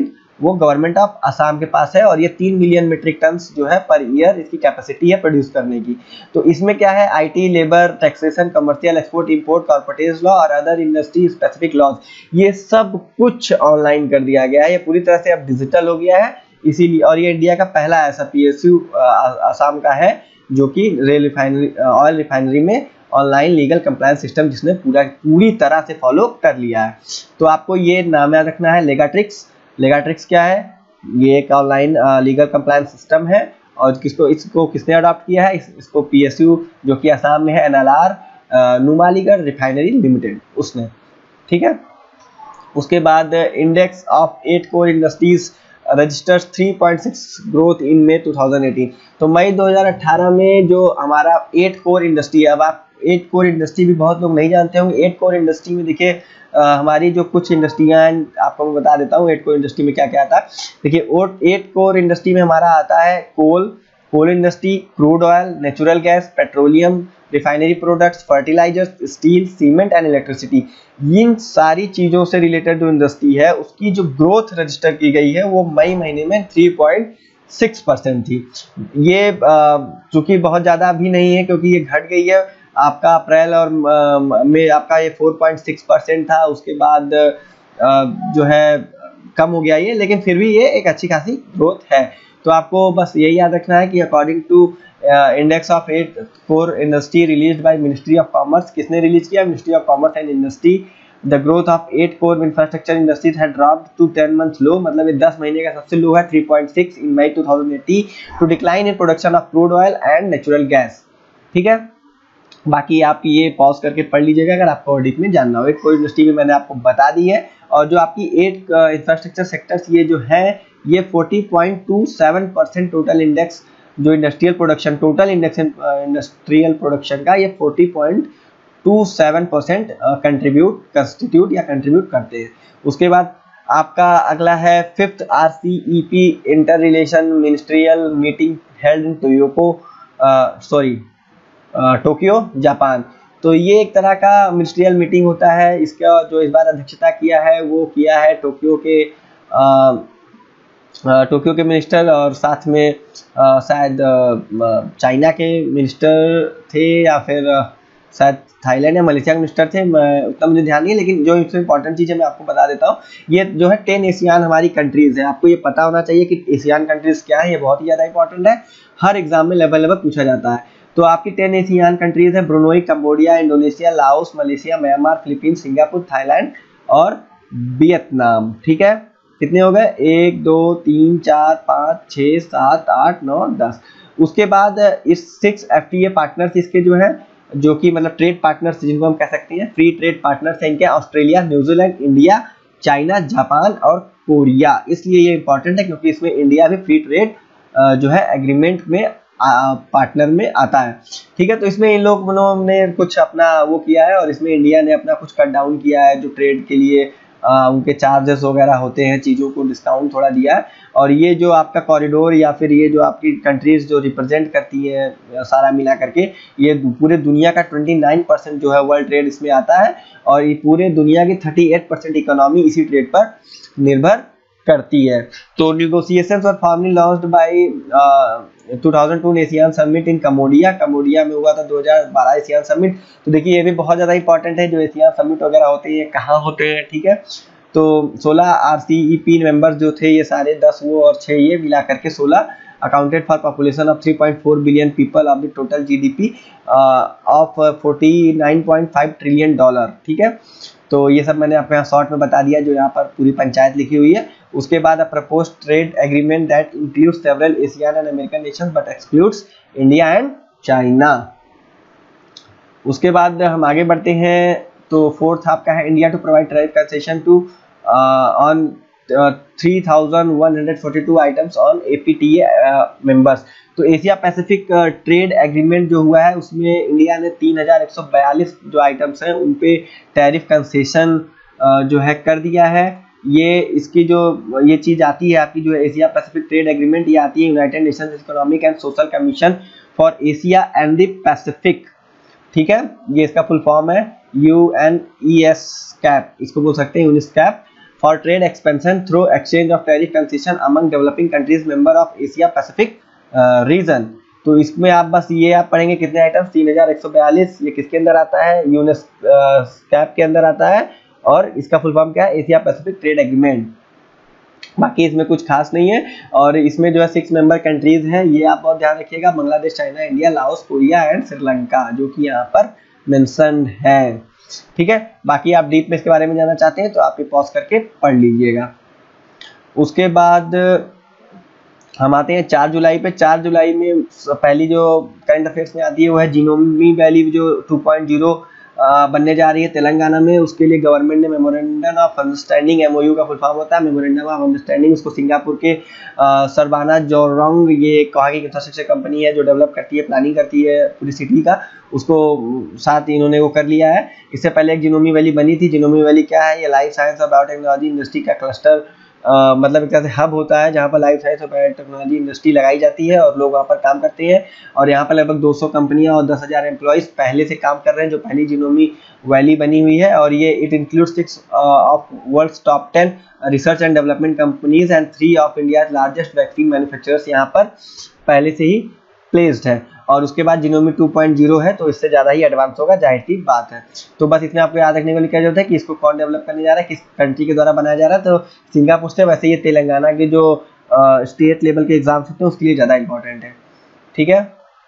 वो गवर्नमेंट ऑफ असम के पास है और ये तीन मिलियन मीट्रिक टन जो है पर ईयर इसकी कैपेसिटी है प्रोड्यूस करने की। तो इसमें क्या है, IT, labour, taxation, commercial, export, import, corporate law और अदर इंडस्ट्री स्पेसिफिक लॉज, ये सब कुछ ऑनलाइन कर दिया गया है। ये पूरी तरह से अब डिजिटल हो गया है इसीलिए, और ये इंडिया का पहला ऐसा पीएसयू असम का है जो कि रेल रिफाइनरी, ऑयल रिफाइनरी में ऑनलाइन लीगल कंप्लायंस सिस्टम जिसने पूरा पूरी तरह से फॉलो कर लिया है। तो आपको ये नाम याद रखना है, लेगाट्रिक्स। लेगाट्रिक्स क्या है, ये एक ऑनलाइन लीगल कंप्लायंस सिस्टम है और किसको इसको किसने अडॉप्ट किया है, इस, इसको पीएसयू जो कि असम में है, एनएलआर नुमालीगढ़ रिफाइनरी लिमिटेड, उसने, ठीक है। उसके बाद index of eight core industries registers three point six growth in May two thousand eighteen. तो मई दो हज़ार अठारह में जो हमारा एट कोर इंडस्ट्री है, अब आप एट कोर इंडस्ट्री भी बहुत लोग नहीं जानते होंगे। एट कोर इंडस्ट्री में देखिए हमारी जो कुछ इंडस्ट्रियां आपको मैं बता देता हूँ एट कोर इंडस्ट्री में क्या क्या आता है। देखिए एट कोर इंडस्ट्री में हमारा आता है coal, coal industry, crude oil, natural gas, petroleum, refinery products, fertilisers, steel, cement and electricity. इन सारी चीज़ों से रिलेटेड जो इंडस्ट्री है उसकी जो ग्रोथ रजिस्टर की गई है वो मई महीने में थ्री पॉइंट सिक्स परसेंट थी। ये चूँकि बहुत ज़्यादा अभी नहीं है क्योंकि ये घट गई है, आपका अप्रैल और में आपका ये फोर पॉइंट सिक्स परसेंट था, उसके बाद जो है कम हो गया ये, लेकिन फिर भी ये एक अच्छी खासी ग्रोथ है। तो आपको बस यही याद रखना है कि according to index of eight core industry released by ministry of commerce, किसने रिलीज किया, ministry of commerce and industry, the growth of eight core infrastructure industries had dropped to ten months low, मतलब ये दस महीने का सबसे low है, three point six in May two thousand eighteen to decline in production of crude oil and natural gas, ठीक है। बाकी आप ये पॉज करके पढ़ लीजिएगा अगर आपको डीप में जानना हो। एट कोर इंडस्ट्री भी मैंने आपको बता दी है, और जो आपकी एट इंफ्रास्ट्रक्चर सेक्टर्स ये जो है ये forty point two seven percent total index जो industrial production, total index industrial production का ये forty point two seven percent contribute constitute या कंट्रीब्यूट करते हैं। उसके बाद आपका अगला है fifth RCEP inter relation ministerial meeting held in Toyoko sorry Tokyo Japan. तो ये एक तरह का मिनिस्ट्रियल मीटिंग होता है, इसका जो इस बार अध्यक्षता किया है वो किया है टोक्यो के टोक्यो के मिनिस्टर, और साथ में आ, शायद चाइना के मिनिस्टर थे या फिर शायद थाईलैंड या मलेशिया के मिनिस्टर थे, मैं उतना मुझे ध्यान नहीं है, लेकिन जो इसमें इंपॉर्टेंट चीज़ है मैं आपको बता देता हूँ। ये जो है टेन एशियान हमारी कंट्रीज़ है, आपको ये पता होना चाहिए कि एशियान कंट्रीज़ क्या है, ये बहुत ही ज़्यादा इंपॉर्टेंट है, हर एग्जाम में लेवल लेवल पूछा जाता है। तो आपकी टेन एशियान कंट्रीज़ है, Brunei, Cambodia, Indonesia, Laos, Malaysia, Myanmar, Philippines, Singapore, Thailand और वियतनाम, ठीक है। कितने हो गए, एक दो तीन चार पाँच छः सात आठ नौ दस। उसके बाद इस six F T A partners इसके जो है, जो कि मतलब ट्रेड पार्टनर्स जिनको हम कह सकते हैं फ्री ट्रेड पार्टनर्स हैं इनके, Australia, New Zealand, India, China, Japan और कोरिया। इसलिए ये इंपॉर्टेंट है क्योंकि इसमें इंडिया भी फ्री ट्रेड जो है एग्रीमेंट में पार्टनर में आता है, ठीक है। तो इसमें इन लोगों ने कुछ अपना वो किया है और इसमें इंडिया ने अपना कुछ कट डाउन किया है, जो ट्रेड के लिए आ, उनके चार्जेस वगैरह होते हैं, चीज़ों को डिस्काउंट थोड़ा दिया है। और ये जो आपका कॉरिडोर या फिर ये जो आपकी कंट्रीज जो रिप्रेजेंट करती है सारा मिला करके, ये पूरे दुनिया का उनतीस परसेंट जो है वर्ल्ड ट्रेड इसमें आता है, और ये पूरे दुनिया की अड़तीस परसेंट इकोनॉमी इसी ट्रेड पर निर्भर करती है। तो negotiations were formally launched by two thousand two Asian summit in Cambodia, Cambodia में हुआ था दो हज़ार बारह एशियन समिट। तो देखिए ये भी बहुत ज़्यादा इंपॉर्टेंट है, जो एशियन समिट वगैरह होते हैं ये कहाँ होते हैं, ठीक है। तो सोलह आरसीईपी मेंबर्स जो थे ये सारे दस वो और छः ये मिला करके सोलह accounted for population of three point four billion people of the total GDP of forty nine point five trillion dollar, ठीक है। तो ये सब मैंने आपको यहाँ शॉर्ट में बता दिया, जो यहाँ पर पूरी पंचायत लिखी हुई है। उसके बाद a propose trade agreement that includes several Asian and American nations but excludes India and China. उसके बाद हम आगे बढ़ते हैं, तो फोर्थ आपका है India to provide trade concession to on three thousand one hundred forty two items on APTA members. तो एशिया पैसिफिक ट्रेड एग्रीमेंट जो हुआ है उसमें इंडिया ने तीन हज़ार एक सौ बयालीस जो आइटम्स हैं उन पे टैरिफ कंसेशन जो है कर दिया है। ये इसकी जो ये चीज़ आती है आपकी जो एशिया पैसिफिक ट्रेड एग्रीमेंट, ये आती है United Nations economic and social commission for Asia and the Pacific, ठीक है। ये इसका फुल फॉर्म है U N ESCAP, इसको बोल सकते हैं UNESCAP for trade expansion through exchange of tariff concession among developing countries member of Asia Pacific region. तो इसमें आप बस ये आप पढ़ेंगे कितने आइटम्स, तीन हजार एक सौ बयालीस, ये किसके अंदर आता है, यूनेस कैप के अंदर आता है, और इसका फुल फॉर्म क्या है, एशिया पैसिफिक ट्रेड एग्रीमेंट। बाकी इसमें कुछ खास नहीं है, और इसमें जो है सिक्स मेंबर कंट्रीज हैं, ये आप बहुत ध्यान रखिएगा, Bangladesh, China, India, Laos, Korea and Sri Lanka, जो कि यहाँ पर मेंशन है। ठीक है, बाकी आप डीप में इसके बारे में जानना चाहते हैं तो आप ये पॉज करके पढ़ लीजिएगा। उसके बाद हम आते हैं चार जुलाई पे। चार जुलाई में पहली जो करंट अफेयर्स में आती है वो है जिनोमी वैली जो टू पॉइंट ज़ीरो बनने जा रही है तेलंगाना में। उसके लिए गवर्नमेंट ने मेमोरेंडम ऑफ अंडरस्टैंडिंग, एमओयू का फुल फॉर्म होता है मेमोरेंडम ऑफ अंडरस्टैंडिंग, उसको सिंगापुर के सरबाना जोरोंग, ये कहा की इंफ्रास्ट्रक्चर कंपनी है जो डेवलप करती है, प्लानिंग करती है पूरी सिटी का, उसको साथ इन्होंने वो कर लिया है। इससे पहले एक जिनोमी वैली बनी थी। जिनोमी वैली क्या है, ये लाइफ साइंस और बायोटेक्नोलॉजी इंडस्ट्री का क्लस्टर Uh, मतलब एक तरह से हब होता है जहाँ पर लाइफ साइंस और बायोटेक्नोलॉजी इंडस्ट्री लगाई जाती है और लोग वहाँ पर काम करते हैं। और यहाँ पर लगभग दो सौ कंपनियाँ और दस हज़ार एम्प्लॉइज पहले से काम कर रहे हैं, जो पहली जिनोमी वैली बनी हुई है। और ये it include six of world's top ten research and development companies and three of India largest vaccine manufacturers यहाँ पर पहले से ही प्लेस्ड है। और उसके बाद जिनोमी टू पॉइंट ज़ीरो है तो इससे ज़्यादा ही एडवांस होगा, जाहिर सी बात है। तो बस इसमें आपको याद रखने के लिए क्या होता है कि इसको कौन डेवलप करने जा रहा है, किस कंट्री के द्वारा बनाया जा रहा है। तो सिंगापुर से, वैसे ये तेलंगाना के जो स्टेट लेवल के एग्जाम्स होते हैं उसके लिए ज़्यादा इंपॉर्टेंट है। ठीक है,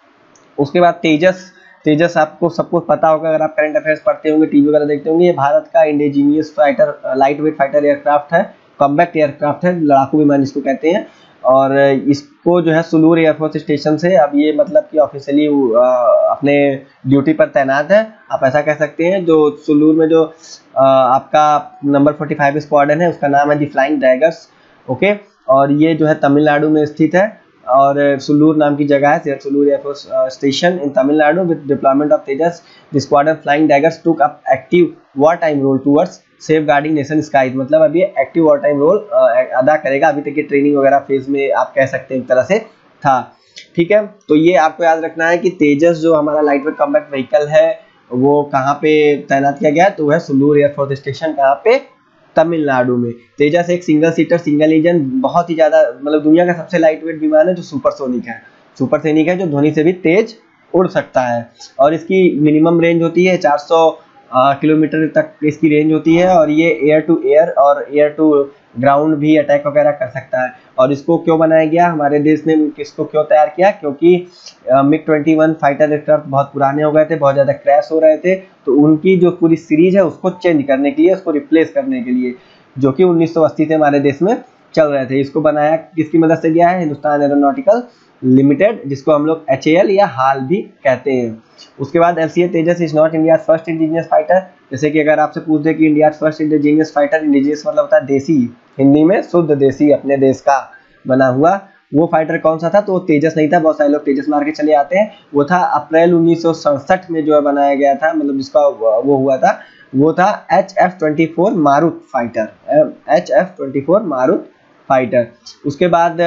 उसके बाद तेजस। तेजस आपको सबको पता होगा, अगर आप करंट अफेयर्स पढ़ते होंगे, टीवी वगैरह देखते होंगे, ये भारत का indigenous fighter, light weight fighter aircraft है, कॉम्बैक्ट एयरक्राफ्ट है, लड़ाकू विमान जिसको कहते हैं। और इसको जो है सुलूर एयरफोर्स स्टेशन से अब ये मतलब कि ऑफिशियली अपने ड्यूटी पर तैनात है, आप ऐसा कह सकते हैं। जो सुलूर में जो आपका नंबर फोर्टी फाइव स्क्वाड्रन है उसका नाम है दी फ्लाइंग ड्रैगर्स। ओके, और ये जो है तमिलनाडु में स्थित है, और सुलूर नाम की जगह है, Sulur air force station in Tamil Nadu. With deployment of Tejas the squadron flying daggers took up active war time role towards safeguarding nation skies. मतलब अब ये एक्टिव वॉर टाइम रोल अदा करेगा। अभी तक ये ट्रेनिंग वगैरह फेज में आप कह सकते हैं एक तरह से था। ठीक है, तो ये आपको याद रखना है कि तेजस जो हमारा लाइट वेट कॉम्बैक्ट व्हीकल है वो कहाँ पे तैनात किया गया, तो वह सुलूर एयरफोर्स स्टेशन कहाँ पे, तमिलनाडु में। तेजस एक सिंगल सीटर सिंगल इंजन बहुत ही ज़्यादा, मतलब दुनिया का सबसे लाइट वेट विमान है जो सुपरसोनिक है। सुपरसोनिक है जो ध्वनि से भी तेज उड़ सकता है, और इसकी मिनिमम रेंज होती है चार सौ किलोमीटर तक इसकी रेंज होती है। और ये एयर टू एयर और एयर टू ग्राउंड भी अटैक वगैरह कर सकता है। और इसको क्यों बनाया गया, हमारे देश ने इसको क्यों तैयार किया, क्योंकि MiG twenty one fighter aircraft बहुत पुराने हो गए थे, बहुत ज़्यादा क्रैश हो रहे थे, तो उनकी जो पूरी सीरीज है उसको चेंज करने के लिए, उसको रिप्लेस करने के लिए, जो कि उन्नीस सौ अस्सी से हमारे देश में चल रहे थे। इसको बनाया किसकी मदद से गया है, हिंदुस्तान एरोनॉटिकल लिमिटेड, जिसको हम लोग एच ए एल या हाल भी कहते हैं। उसके बाद L C A Tejas is not India first indigenous fighter. जैसे कि अगर आपसे पूछ दे कि India first indigenous fighter, indigenous मतलब होता है देसी, हिंदी में शुद्ध देसी, अपने देश का बना हुआ, वो फाइटर कौन सा था, तो वो तेजस नहीं था। बहुत सारे लोग तेजस मार के चले आते हैं, वो था अप्रैल उन्नीस सौ सड़सठ में जो है बनाया गया था, मतलब जिसका वो हुआ था वो था H F twenty four Marut fighter, H F twenty four Marut fighter. उसके बाद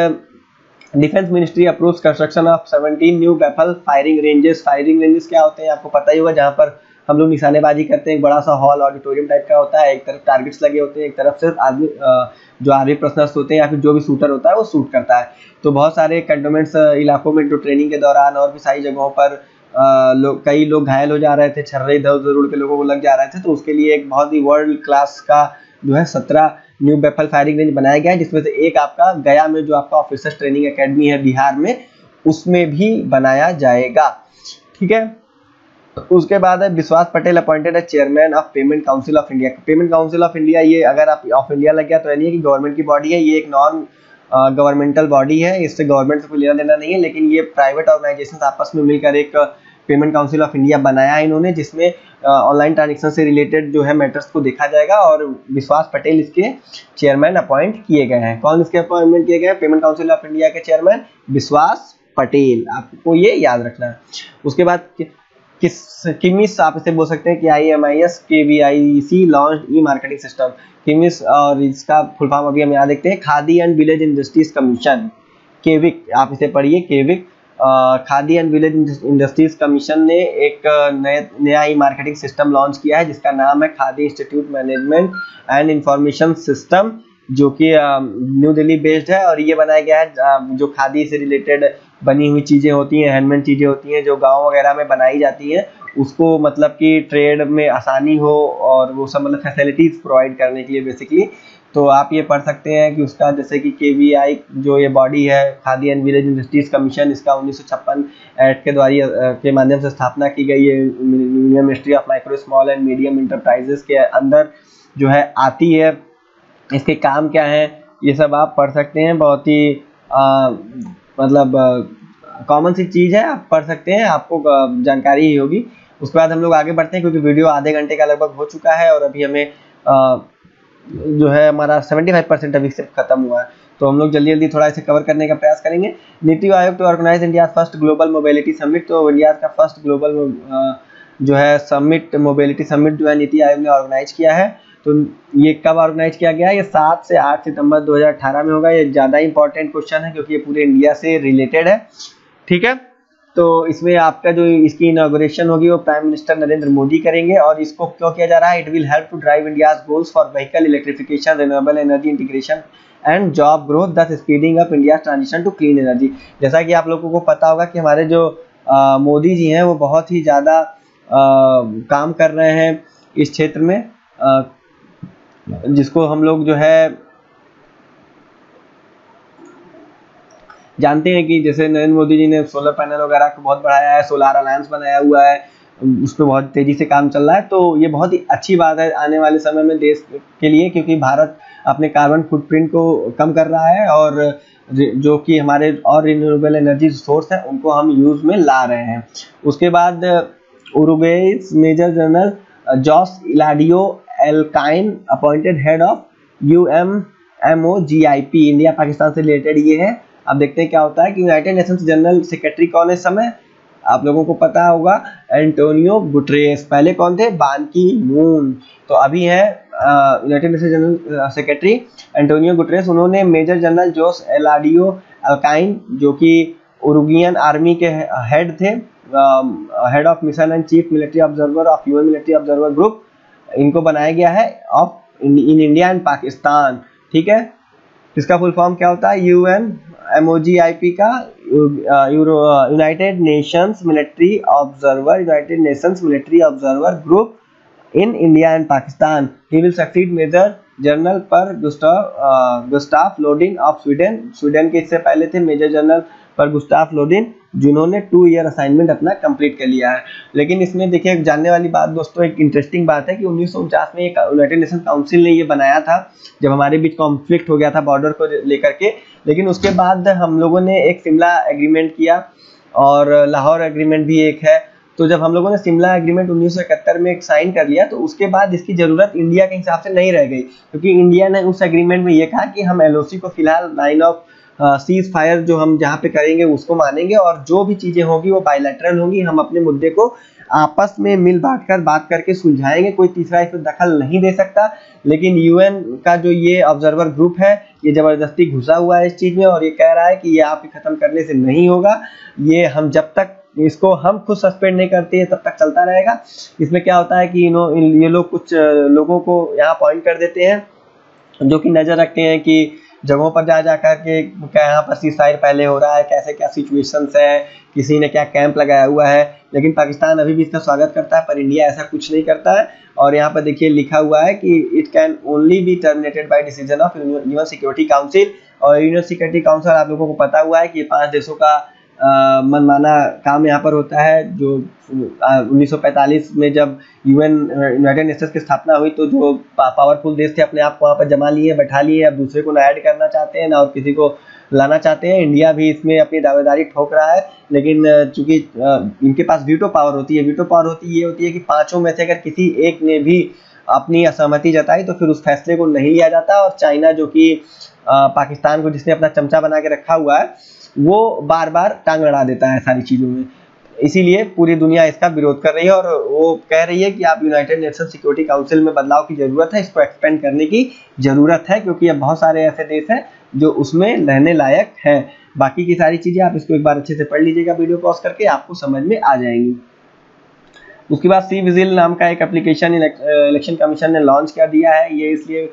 defence ministry approves construction of seventeen new baffle firing ranges. Firing ranges क्या होते हैं आपको पता ही होगा, जहाँ पर हम लोग निशानेबाजी करते हैं। एक बड़ा सा हॉल ऑडिटोरियम टाइप का होता है, एक तरफ टारगेट्स लगे होते हैं, एक तरफ से आदमी जो आर्मी पर्सनल्स होते हैं या फिर जो भी शूटर होता है वो शूट करता है। तो बहुत सारे कंटोनमेंट्स इलाकों में जो ट्रेनिंग के दौरान और भी सारी जगहों पर लोग कई लोग घायल हो जा रहे थे, छर्रे इधर उधर उड़ के लोगों को लग जा रहे थे। तो उसके लिए एक बहुत ही वर्ल्ड क्लास का जो है सत्रह न्यू बैफल फायरिंग रेंज बनाया गया है, जिसमें से एक आपका गया में जो आपका ऑफिसर्स ट्रेनिंग एकेडमी है बिहार में, उसमें भी बनाया जाएगा। ठीक है, उसके बाद है विश्वास पटेल अपॉइंटेड है chairman of payment council of India. Payment council of India, ये अगर आप ऑफ इंडिया लग गया तो नहीं है कि गवर्नमेंट की बॉडी है, ये एक नॉन गवर्नमेंटल बॉडी है, इससे गवर्नमेंट से कोई लेना देना नहीं है, लेकिन ये प्राइवेट ऑर्गेनाइजेशन आपस में मिलकर एक पेमेंट काउंसिल ऑफ इंडिया बनाया है इन्होंने, जिसमें ऑनलाइन ट्रांजेक्शन से रिलेटेड जो है मैटर्स को देखा जाएगा। और विश्वास पटेल इसके चेयरमैन अपॉइंट किए गए हैं। कौन इसके अपॉइंटमेंट किए गए, पेमेंट काउंसिल ऑफ इंडिया के चेयरमैन विश्वास पटेल, आपको ये याद रखना है। उसके बाद किस किमिस, आप इसे बोल सकते हैं कि I M I S K V I C launch e marketing system. KIMIS और इसका फुल फॉर्म अभी हम यहाँ देखते हैं, Khadi and village industries commission, KVIC, आप इसे पढ़िए KVIC. Khadi and village industries commission ने एक नए नया ई मार्केटिंग सिस्टम लॉन्च किया है जिसका नाम है Khadi institute management and information system, जो कि न्यू दिल्ली बेस्ड है। और ये बनाया गया है जो खादी से रिलेटेड बनी हुई चीज़ें होती हैं, हैंडमेड चीज़ें होती हैं जो गांव वगैरह में बनाई जाती हैं, उसको मतलब कि ट्रेड में आसानी हो और वो सब मतलब फैसिलिटीज़ प्रोवाइड करने के लिए बेसिकली। तो आप ये पढ़ सकते हैं कि उसका जैसे कि के वी आई जो ये बॉडी है Khadi and village industries commission, इसका उन्नीस सौ छप्पन एक्ट के द्वारा के माध्यम से स्थापना की गई है। Union ministry of micro small and medium enterprises के अंदर जो है आती है। इसके काम क्या है ये सब आप पढ़ सकते हैं, बहुत ही आ, मतलब कॉमन सी चीज़ है, आप पढ़ सकते हैं, आपको जानकारी ही होगी। उसके बाद हम लोग आगे बढ़ते हैं क्योंकि वीडियो आधे घंटे का लगभग हो चुका है और अभी हमें आ, जो है हमारा पचहत्तर परसेंट अभी सिर्फ खत्म हुआ है, तो हम लोग जल्दी जल्दी थोड़ा इसे कवर करने का प्रयास करेंगे। NITI Aayog to organise India first global mobility summit, तो इंडिया का फर्स्ट ग्लोबल जो है समिट मोबिलिटी समिट जो है नीति आयोग ने ऑर्गेनाइज किया है। तो ये कब ऑर्गेनाइज किया गया है? ये सात से आठ सितंबर दो हज़ार अठारह में होगा। ये ज़्यादा इंपॉर्टेंट क्वेश्चन है क्योंकि ये पूरे इंडिया से रिलेटेड है, ठीक है। तो इसमें आपका जो इसकी इनॉग्रेशन होगी वो प्राइम मिनिस्टर नरेंद्र मोदी करेंगे। और इसको क्यों किया जा रहा है? It will help to drive India's goals for vehicle electrification, renewable energy integration and job growth, thus speeding up India transition to clean energy. जैसा कि आप लोगों को पता होगा कि हमारे जो आ, मोदी जी हैं वो बहुत ही ज़्यादा काम कर रहे हैं इस क्षेत्र में, आ, जिसको हम लोग जो है जानते हैं कि जैसे नरेंद्र मोदी जी ने सोलर पैनल वगैरह को बहुत बढ़ाया है, सोलार अलायंस बनाया हुआ है, उस पर बहुत तेज़ी से काम चल रहा है। तो ये बहुत ही अच्छी बात है आने वाले समय में देश के लिए, क्योंकि भारत अपने कार्बन फुटप्रिंट को कम कर रहा है और जो कि हमारे और रिन्यूएबल एनर्जी सोर्स हैं उनको हम यूज़ में ला रहे हैं। उसके बाद Uruguay's major general Jose Eladio Alcain appointed head of U M M O G I P, India Pakistan से रिलेटेड ये है। अब देखते हैं क्या होता है कि यूनाइटेड नेशंस जनरल सेक्रेटरी कौन है इस समय, आप लोगों को पता होगा, एंटोनियो गुटरेस। पहले कौन थे? बान की मून। तो अभी है United Nations general secretary Antonio Guterres. उन्होंने major general Jose Eladio Alcain जो कि उरुगियन आर्मी के हेड थे, head of mission and chief military observer of UN military observer group, इनको बनाया गया है of in India and Pakistan, ठीक है। इसका फुल फॉर्म क्या होता है? UN M O G I P का United Nations military observer, United Nations military observer group in India and Pakistan. He will succeed major general Per Gustaf Gustaf Lodin of Sweden. Sweden के इससे पहले थे major general Per Gustaf Lodin, जिन्होंने two year assignment अपना complete कर लिया है। लेकिन इसमें देखिए एक जानने वाली बात दोस्तों, एक इंटरेस्टिंग बात है कि उन्नीस सौ उनचास में यूनाइटेड नेशन काउंसिल ने ये बनाया था जब हमारे बीच कॉन्फ्लिक्ट हो गया था बॉर्डर को लेकर के। लेकिन उसके बाद हम लोगों ने एक शिमला एग्रीमेंट किया और लाहौर एग्रीमेंट भी एक है। तो जब हम लोगों ने शिमला एग्रीमेंट उन्नीस सौ इकहत्तर में एक साइन कर लिया तो उसके बाद इसकी ज़रूरत इंडिया के हिसाब से नहीं रह गई, क्योंकि इंडिया ने उस एग्रीमेंट में ये कहा कि हम एल ओ सी को फिलहाल लाइन ऑफ सीज फायर जो हम जहाँ पे करेंगे उसको मानेंगे और जो भी चीज़ें होगी वो बायलैटरल होंगी। हम अपने मुद्दे को आपस में मिल बांट कर बात करके सुलझाएंगे, कोई तीसरा इसमें दखल नहीं दे सकता। लेकिन यूएन का जो ये ऑब्जर्वर ग्रुप है ये ज़बरदस्ती घुसा हुआ है इस चीज़ में और ये कह रहा है कि ये आप ख़त्म करने से नहीं होगा, ये हम जब तक इसको हम खुद सस्पेंड नहीं करते हैं तब तक चलता रहेगा। इसमें क्या होता है कि इनो ये लोग कुछ लोगों को यहाँ पॉइंट कर देते हैं जो कि नज़र रखते हैं कि जगहों पर जा जा कर के क्या यहाँ पर सीज फायर पहले हो रहा है, कैसे क्या सिचुएशंस है, किसी ने क्या कैंप लगाया हुआ है। लेकिन पाकिस्तान अभी भी इसका स्वागत करता है पर इंडिया ऐसा कुछ नहीं करता है। और यहाँ पर देखिए लिखा हुआ है कि it can only be terminated by decision of UN security council. और यूएन सिक्योरिटी काउंसिल आप लोगों को पता हुआ है कि पांच देशों का मनमाना काम यहाँ पर होता है। जो उन्नीस सौ पैंतालीस में जब यूएन यूनाइटेड नेशंस की स्थापना हुई तो जो पावरफुल देश थे अपने आप को वहाँ पर जमा लिए, बैठा लिए, अब दूसरे को ना ऐड करना चाहते हैं ना और किसी को लाना चाहते हैं। इंडिया भी इसमें अपनी दावेदारी ठोक रहा है, लेकिन चूंकि इनके पास वीटो पावर होती है। वीटो पावर होती ये होती है कि पाँचों में से अगर किसी एक ने भी अपनी असहमति जताई तो फिर उस फैसले को नहीं लिया जाता। और चाइना जो कि पाकिस्तान को जिसने अपना चमचा बना के रखा हुआ है वो बार बार टांग अड़ा देता है सारी चीज़ों में। इसीलिए पूरी दुनिया इसका विरोध कर रही है और वो कह रही है कि आप यूनाइटेड नेशन सिक्योरिटी काउंसिल में बदलाव की ज़रूरत है, इसको एक्सपेंड करने की ज़रूरत है, क्योंकि अब बहुत सारे ऐसे देश हैं जो उसमें रहने लायक है। बाकी की सारी चीज़ें आप इसको एक बार अच्छे से पढ़ लीजिएगा वीडियो पॉज करके, आपको समझ में आ जाएंगी। उसके बाद सी विजिल नाम का एक एप्लीकेशन इलेक्शन कमीशन ने लॉन्च कर दिया है। ये इसलिए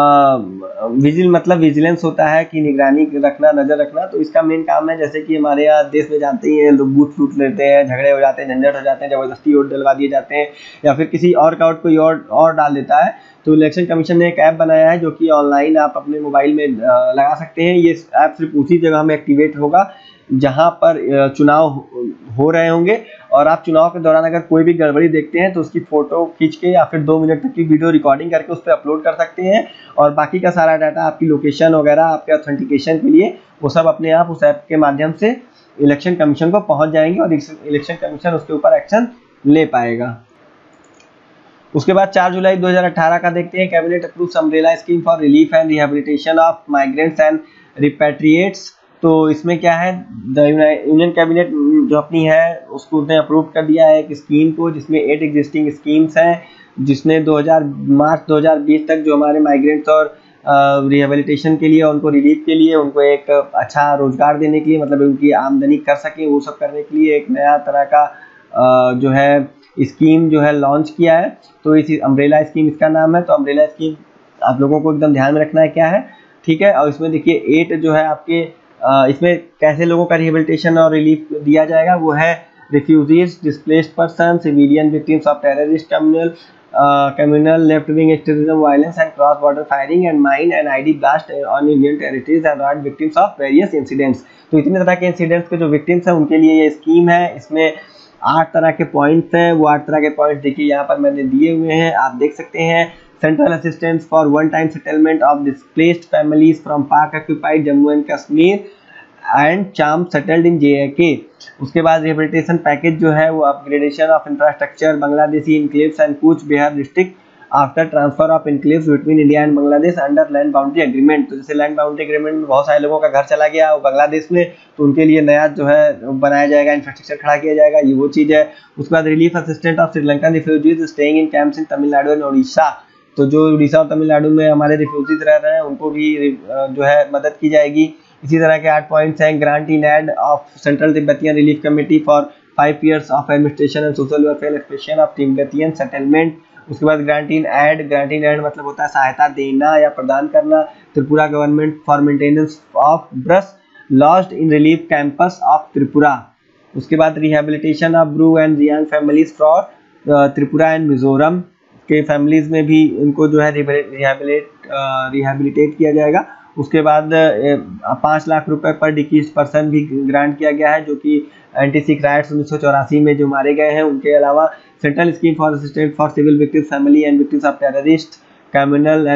विजिल मतलब विजिलेंस होता है कि निगरानी रखना, नज़र रखना। तो इसका मेन काम है, जैसे कि हमारे यहाँ देश में जानते ही हैं, लोग बूथ लूट लेते हैं, झगड़े हो जाते हैं, झंझट हो जाते हैं, ज़बरदस्ती वोट डलवा दिए जाते हैं, या फिर किसी और का वोट कोई और और डाल देता है। तो इलेक्शन कमीशन ने एक ऐप बनाया है जो कि ऑनलाइन आप अपने मोबाइल में लगा सकते हैं। ये ऐप सिर्फ उसी जगह में एक्टिवेट होगा जहां पर चुनाव हो रहे होंगे, और आप चुनाव के दौरान अगर कोई भी गड़बड़ी देखते हैं तो उसकी फोटो खींच के या फिर दो मिनट तक की वीडियो रिकॉर्डिंग करके उस पर अपलोड कर सकते हैं, और बाकी का सारा डाटा, आपकी लोकेशन वगैरह, आपके ऑथेंटिकेशन के लिए वो सब अपने आप उस ऐप के माध्यम से इलेक्शन कमीशन को पहुंच जाएंगे और इलेक्शन कमीशन उसके ऊपर एक्शन ले पाएगा। उसके बाद चार जुलाई दो हज़ार अठारह का देखते हैं, cabinet approves umbrella scheme for relief and rehabilitation of migrants and repatriates. तो इसमें क्या है, द यूनियन कैबिनेट जो अपनी है उसको उसने अप्रूव कर दिया है एक स्कीम को, जिसमें एट एग्जिस्टिंग स्कीम्स हैं, जिसने दो हज़ार मार्च दो हज़ार बीस तक जो हमारे माइग्रेंट्स और रिहेबिलिटेशन के लिए, उनको रिलीफ के लिए, उनको एक अच्छा रोजगार देने के लिए, मतलब उनकी आमदनी कर सकें, वो सब करने के लिए एक नया तरह का आ, जो है स्कीम जो है लॉन्च किया है। तो इस अम्ब्रेला स्कीम इसका नाम है। तो अम्ब्रेला स्कीम आप लोगों को एकदम ध्यान में रखना है क्या है, ठीक है। और इसमें देखिए एट जो है आपके आ, इसमें कैसे लोगों का रिहेबिलिटेशन और रिलीफ दिया जाएगा, वो है refugees, displaced person, civilian victims of terrorist, communal communal left wing extremism, violence and cross border firing and mine and IED blast on Indian territories and rod victims of various incidents. तो इतने तरह के incidents के जो victims हैं उनके लिए ये स्कीम है। इसमें आठ तरह के पॉइंट्स हैं, वो आठ तरह के पॉइंट्स देखिए यहाँ पर मैंने दिए हुए हैं, आप देख सकते हैं। Central assistance for one time settlement of displaced families from Pak occupied Jammu and Kashmir and Chhamb settled in J A K. उसके बाद रिहेबिलिटेशन पैकेज जो है वो upgradation of infrastructure Bangladeshi enclaves and Cooch Behar district after transfer of enclaves between India and Bangladesh under land boundary agreement. तो जैसे land boundary agreement में बहुत सारे लोगों का घर चला गया वो बांग्लादेश में, तो उनके लिए नया जो है बनाया जाएगा, इंफ्रास्ट्रक्चर खड़ा किया जाएगा, ये वो चीज़ है। उसके बाद relief assistant of Sri Lankan refugees staying in camps in Tamil Nadu and Orissa. तो जो उड़ीसा और तमिलनाडु में हमारे रिफ्यूजीज रह रहे हैं उनको भी जो है मदद की जाएगी। इसी तरह के आठ पॉइंट्स हैं। Grant in aid of central Tibetan relief committee for five years of administration and social welfare expression of Tibetan settlement. उसके बाद grant in aid, grant in aid मतलब होता है सहायता देना या प्रदान करना। Tripura government for maintenance of brush lost in relief campus of Tripura. उसके बाद rehabilitation of Bru and Reang families for Tripura and Mizoram के फैमिलीज में भी इनको जो है रिहेबिलिट रिहेबिलिटेट किया जाएगा। उसके बाद पाँच लाख रुपए पर डिकीज पर्सन भी ग्रांट किया गया है, जो कि एंटी सिख राइट्स उन्नीस सौ चौरासी में जो मारे गए हैं उनके अलावा। Central scheme for assistant for civil victims family and victims of terrorist communal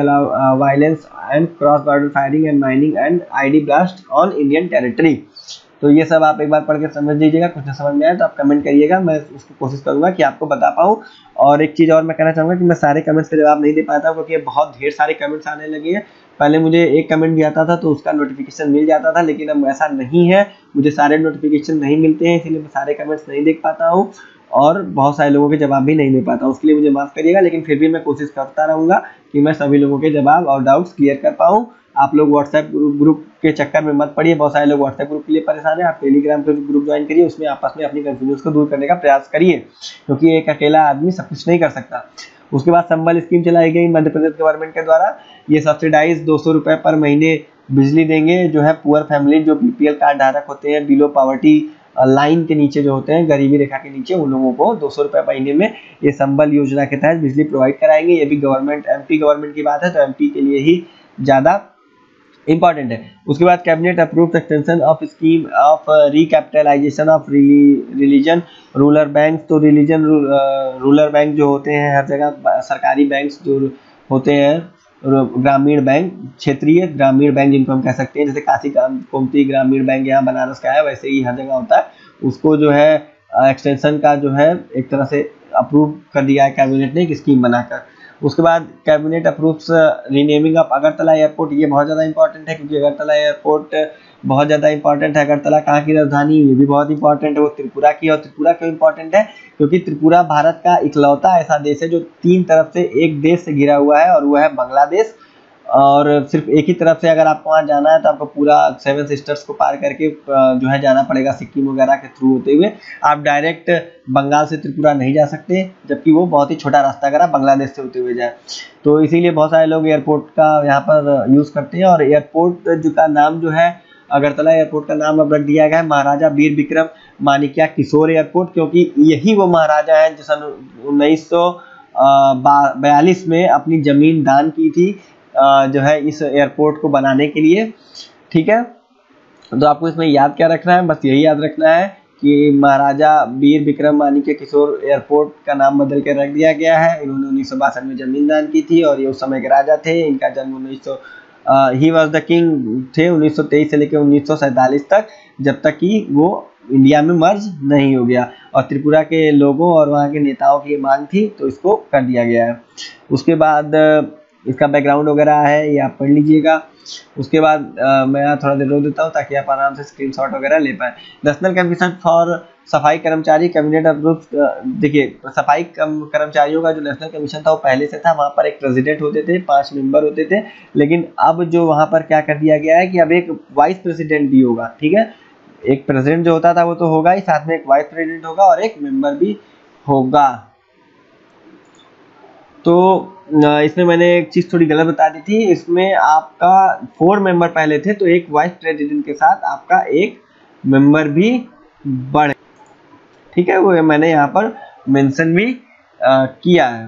violence and cross border firing and mining and IED blast on Indian territory. तो ये सब आप एक बार पढ़ के समझ लीजिएगा। कुछ ना समझ में आए तो आप कमेंट करिएगा, मैं उसको कोशिश करूंगा कि आपको बता पाऊँ। और एक चीज़ और मैं कहना चाहूँगा कि मैं सारे कमेंट्स का जवाब नहीं दे पाता क्योंकि बहुत ढेर सारे कमेंट्स आने लगे हैं। पहले मुझे एक कमेंट भी आता था तो उसका नोटिफिकेशन मिल जाता था, लेकिन अब ऐसा नहीं है, मुझे सारे नोटिफिकेशन नहीं मिलते हैं, इसीलिए मैं सारे कमेंट्स नहीं देख पाता हूँ और बहुत सारे लोगों के जवाब भी नहीं दे पाता हूँ। उसके लिए मुझे माफ़ करिएगा, लेकिन फिर भी मैं कोशिश करता रहूँगा कि मैं सभी लोगों के जवाब और डाउट्स क्लियर कर पाऊँ। आप लोग व्हाट्सएप ग्रुप के चक्कर में मत पड़िए, बहुत सारे लोग व्हाट्सएप ग्रुप के लिए परेशान है। आप टेलीग्राम पे ग्रुप ज्वाइन करिए, उसमें आपस में अपनी कंफ्यूजन को दूर करने का प्रयास करिए, क्योंकि एक अकेला आदमी सब कुछ नहीं कर सकता। उसके बाद संबल स्कीम चलाई गई मध्य प्रदेश गवर्नमेंट के द्वारा। ये सब्सिडाइज दो सौ रुपये पर महीने बिजली देंगे जो है पुअर फैमिली, जो बी पी एल कार्ड धारक होते हैं, बिलो पॉवर्टी लाइन के नीचे जो होते हैं, गरीबी रेखा के नीचे, उन लोगों को दो सौ रुपये महीने में ये संबल योजना के तहत बिजली प्रोवाइड कराएंगे। ये भी गवर्नमेंट एमपी गवर्नमेंट की बात है, तो एमपी के लिए ही ज़्यादा इंपॉर्टेंट है। उसके बाद cabinet approved extension of scheme of recapitalisation of religion rural bank. तो रिलीजन रूरल बैंक जो होते हैं, हर जगह सरकारी बैंक्स जो होते हैं, ग्रामीण बैंक, क्षेत्रीय ग्रामीण बैंक जिनको हम कह सकते हैं, जैसे काशी गोमती ग्रामीण बैंक यहाँ बनारस का है, वैसे ही हर जगह होता है। उसको जो है एक्सटेंशन का जो है एक तरह से अप्रूव कर दिया है कैबिनेट ने एक स्कीम बनाकर। उसके बाद cabinet approves renaming of Agartala airport. ये बहुत ज़्यादा इंपॉर्टेंट है क्योंकि अगरतला एयरपोर्ट बहुत ज़्यादा इंपॉर्टेंट है। अगरतला कहाँ की राजधानी, ये भी बहुत इंपॉर्टेंट है, वो त्रिपुरा की। और त्रिपुरा क्यों इंपॉर्टेंट है, क्योंकि त्रिपुरा भारत का इकलौता ऐसा देश है जो तीन तरफ से एक देश से घिरा हुआ है, और वह है बांग्लादेश। और सिर्फ एक ही तरफ से अगर आपको वहाँ जाना है तो आपको पूरा सेवन सिस्टर्स को पार करके जो है जाना पड़ेगा, सिक्किम वगैरह के थ्रू होते हुए। आप डायरेक्ट बंगाल से त्रिपुरा नहीं जा सकते, जबकि वो बहुत ही छोटा रास्ता अगर आप बांग्लादेश से होते हुए जाए तो। इसीलिए बहुत सारे लोग एयरपोर्ट का यहाँ पर यूज़ करते हैं। और एयरपोर्ट जो का नाम जो है अगरतला एयरपोर्ट का नाम अब रख दिया गया है महाराजा वीर विक्रम मानिक्या किशोर एयरपोर्ट, क्योंकि यही वो महाराजा है जो सन उन्नीस सौ बयालीस में अपनी ज़मीन दान की थी जो है इस एयरपोर्ट को बनाने के लिए। ठीक है, तो आपको इसमें याद क्या रखना है, बस यही याद रखना है कि महाराजा वीर विक्रम मानिक्य किशोर एयरपोर्ट का नाम बदल के रख दिया गया है। इन्होंने उन्नीस सौ बासठ में जमीन दान की थी और ये उस समय के राजा थे। इनका जन्म उन्नीस सौ ही वॉज द किंग थे उन्नीस सौ तेईस से लेकर उन्नीस सौ सैंतालीस तक, जब तक कि वो इंडिया में मर्ज नहीं हो गया। और त्रिपुरा के लोगों और वहाँ के नेताओं की मांग थी तो इसको कर दिया गया है। उसके बाद इसका बैकग्राउंड वगैरह है ये आप पढ़ लीजिएगा। उसके बाद आ, मैं यहाँ थोड़ा देर रोक देता हूँ ताकि आप आराम से स्क्रीनशॉट वगैरह ले पाए। नेशनल कमीशन फॉर सफाई कर्मचारी कैबिनेट अप्रूव। देखिए सफाई कर्मचारियों का जो नेशनल कमीशन था वो पहले से था, वहाँ पर एक प्रेसिडेंट होते थे, पांच मेंबर होते थे, लेकिन अब जो वहाँ पर क्या कर दिया गया है कि अब एक वाइस प्रेसिडेंट भी होगा। ठीक है, एक प्रेसिडेंट जो होता था वो तो होगा ही, साथ में एक वाइस प्रेसिडेंट होगा और एक मेंबर भी होगा। तो इसमें मैंने एक चीज़ थोड़ी गलत बता दी थी, इसमें आपका फोर मेंबर पहले थे तो एक वाइस प्रेसिडेंट के साथ आपका एक मेंबर भी बढ़े। ठीक है, वो मैंने यहाँ पर मेंशन भी आ, किया है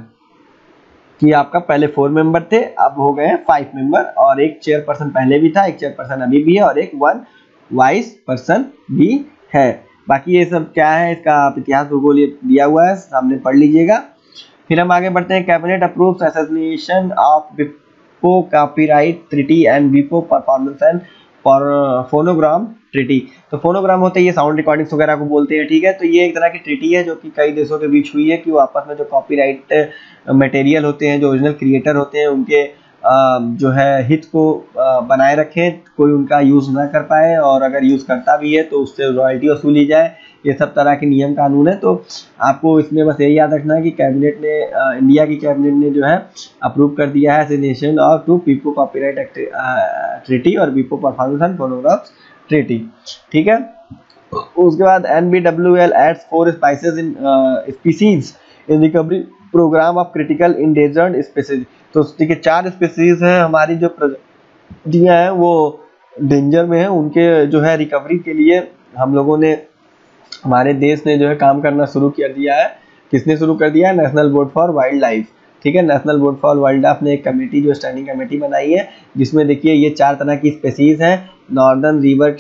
कि आपका पहले फोर मेंबर थे, अब हो गए हैं फाइव मेंबर, और एक चेयरपर्सन पहले भी था, एक चेयरपर्सन अभी भी है और एक वन वाइस पर्सन भी है। बाकी ये सब क्या है इसका आप इतिहास भूगोल दिया हुआ है, सामने पढ़ लीजिएगा। फिर हम आगे बढ़ते हैं। Cabinet approves association of विपो copyright treaty and विपो performance and phonogram treaty. तो फोनोग्राम होते हैं ये साउंड रिकॉर्डिंग्स वगैरह को बोलते हैं। ठीक है, तो ये एक तरह की ट्रीटी है जो कि कई देशों के बीच हुई है कि वो आपस में जो कॉपीराइट मटेरियल होते हैं, जो ओरिजिनल क्रिएटर होते हैं, उनके जो है हित को बनाए रखें, कोई उनका यूज़ ना कर पाए, और अगर यूज़ करता भी है तो उससे रॉयल्टी वसूली जाए। ये सब तरह के नियम कानून है। तो आपको इसमें बस यही याद रखना है कि कैबिनेट ने इंडिया की कैबिनेट ने जो है अप्रूव कर दिया है एसोसिएशन ऑफ टू विपो कॉपीराइट ट्रीटी और विपो परफॉर्मेंस एंड फोनोग्राफ्स ट्रीटी। ठीक है, उसके बाद N B W L adds four spices in species in recovery programme of critical endangered species. तो देखिए चार स्पीसीज हैं हमारी जो प्रजातियां हैं वो डेंजर में है, उनके जो है रिकवरी के लिए हम लोगों ने, हमारे देश ने जो है काम करना शुरू कर दिया है। किसने शुरू कर दिया है? National board for wildlife. ठीक है, national board for wildlife ने एक कमेटी जो स्टैंडिंग कमेटी बनाई है, जिसमें देखिए ये चार तरह की स्पेसीज हैं, northern river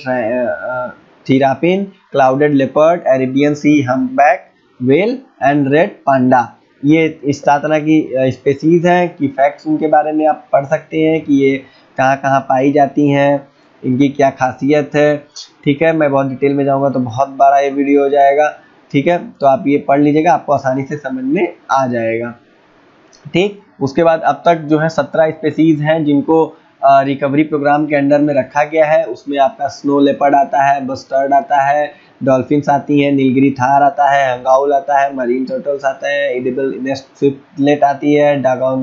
terrapin, clouded leopard, Arabian sea humpback whale and red panda. ये इस चार तरह की स्पेसीज हैं कि फैक्ट्स उनके बारे में आप पढ़ सकते हैं कि ये कहाँ कहाँ पाई जाती हैं, इनकी क्या खासियत है। ठीक है, मैं बहुत डिटेल में जाऊंगा तो बहुत बड़ा ये वीडियो हो जाएगा। ठीक है, तो आप ये पढ़ लीजिएगा, आपको आसानी से समझ में आ जाएगा। ठीक, उसके बाद अब तक जो है सत्रह स्पेसीज हैं जिनको रिकवरी प्रोग्राम के अंडर में रखा गया है। उसमें आपका स्नो लेपर्ड आता है, बस्टर्ड आता है, डॉल्फिन्स आती हैं, नीलगिरी थार आता है, हंगाउल आता है, मरीन टर्टल्स आता है, एडिबल स्विफ्टलेट आती है, डागोन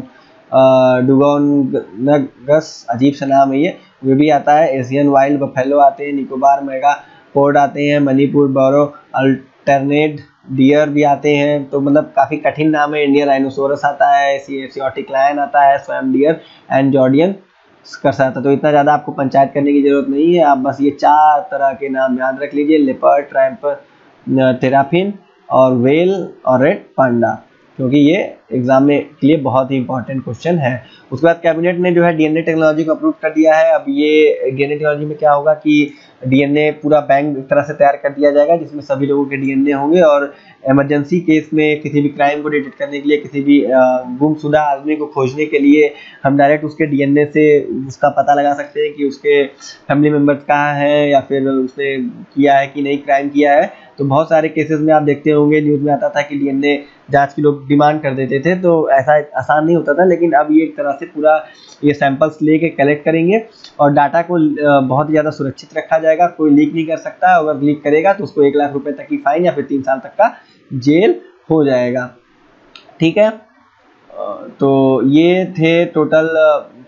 डुगोनगस अजीब सा नाम है ये, वो भी आता है, एशियन वाइल्ड बफेलो आते हैं, निकोबार मेगा पोर्ड आते हैं, मणिपुर बोरो अल्टरनेट डियर भी आते हैं। तो मतलब काफ़ी कठिन नाम है। इंडियन राइनोसोरस आता है, एशियोटिक लायन आता है, स्वैम डियर एंड जॉर्डियन कर सकता। तो इतना ज़्यादा आपको पंचायत करने की जरूरत नहीं है, आप बस ये चार तरह के नाम याद रख लीजिए, लेपर्ड, ट्रैम्प, थेराफिन और वेल और रेड पांडा, क्योंकि ये एग्जाम में के लिए बहुत ही इंपॉर्टेंट क्वेश्चन है। उसके बाद कैबिनेट ने जो है डीएनए टेक्नोलॉजी को अप्रूव कर दिया है। अब ये डीएनए टेक्नोलॉजी में क्या होगा कि डीएनए पूरा बैंक एक तरह से तैयार कर दिया जाएगा जिसमें सभी लोगों के डीएनए होंगे, और इमरजेंसी केस में किसी भी क्राइम को डिटेक्ट करने के लिए, किसी भी गुमशुदा आदमी को खोजने के लिए हम डायरेक्ट उसके डीएनए से उसका पता लगा सकते हैं कि उसके फैमिली मेम्बर्स कहाँ हैं या फिर उसने किया है कि नहीं क्राइम किया है। तो बहुत सारे केसेस में आप देखते होंगे न्यूज़ में आता था कि डीएनए जांच की लोग डिमांड कर देते थे, तो ऐसा आसान नहीं होता था। लेकिन अब ये एक तरह से पूरा ये सैंपल्स लेके कलेक्ट करेंगे और डाटा को बहुत ही ज़्यादा सुरक्षित रखा जाएगा, कोई लीक नहीं कर सकता। अगर लीक करेगा तो उसको एक लाख रुपए तक की फाइन या फिर तीन साल तक का जेल हो जाएगा। ठीक है, तो ये थे टोटल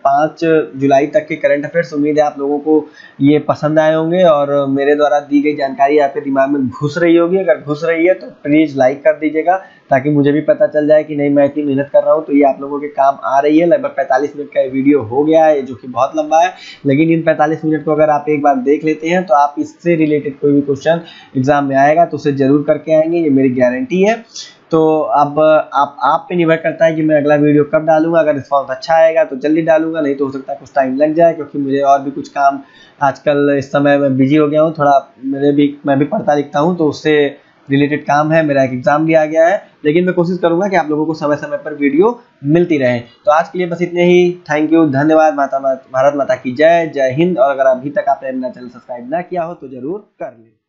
पाँच जुलाई तक के करंट अफेयर्स। उम्मीद है आप लोगों को ये पसंद आए होंगे और मेरे द्वारा दी गई जानकारी आपके दिमाग में घुस रही होगी। अगर घुस रही है तो प्लीज़ लाइक कर दीजिएगा, ताकि मुझे भी पता चल जाए कि नहीं मैं इतनी मेहनत कर रहा हूँ तो ये आप लोगों के काम आ रही है। लगभग पैंतालीस मिनट का ये वीडियो हो गया है, जो कि बहुत लंबा है, लेकिन इन पैंतालीस मिनट को अगर आप एक बार देख लेते हैं तो आप इससे रिलेटेड कोई भी क्वेश्चन एग्जाम में आएगा तो उसे जरूर करके आएंगे, ये मेरी गारंटी है। तो अब आप आप पे निर्भर करता है कि मैं अगला वीडियो कब डालूंगा। अगर रिस्पॉन्स अच्छा आएगा तो जल्दी डालूंगा, नहीं तो हो सकता है कुछ टाइम लग जाए, क्योंकि मुझे और भी कुछ काम आजकल इस समय मैं बिजी हो गया हूँ थोड़ा। मेरे भी मैं भी पढ़ता लिखता हूँ तो उससे रिलेटेड काम है, मेरा एक एग्जाम भी आ गया है, लेकिन मैं कोशिश करूंगा कि आप लोगों को समय समय पर वीडियो मिलती रहे। तो आज के लिए बस इतने ही। थैंक यू, धन्यवाद। माता भारत माता की जय, जय हिंद। और अगर अभी तक आपने मेरा चैनल सब्सक्राइब ना किया हो तो जरूर कर लें।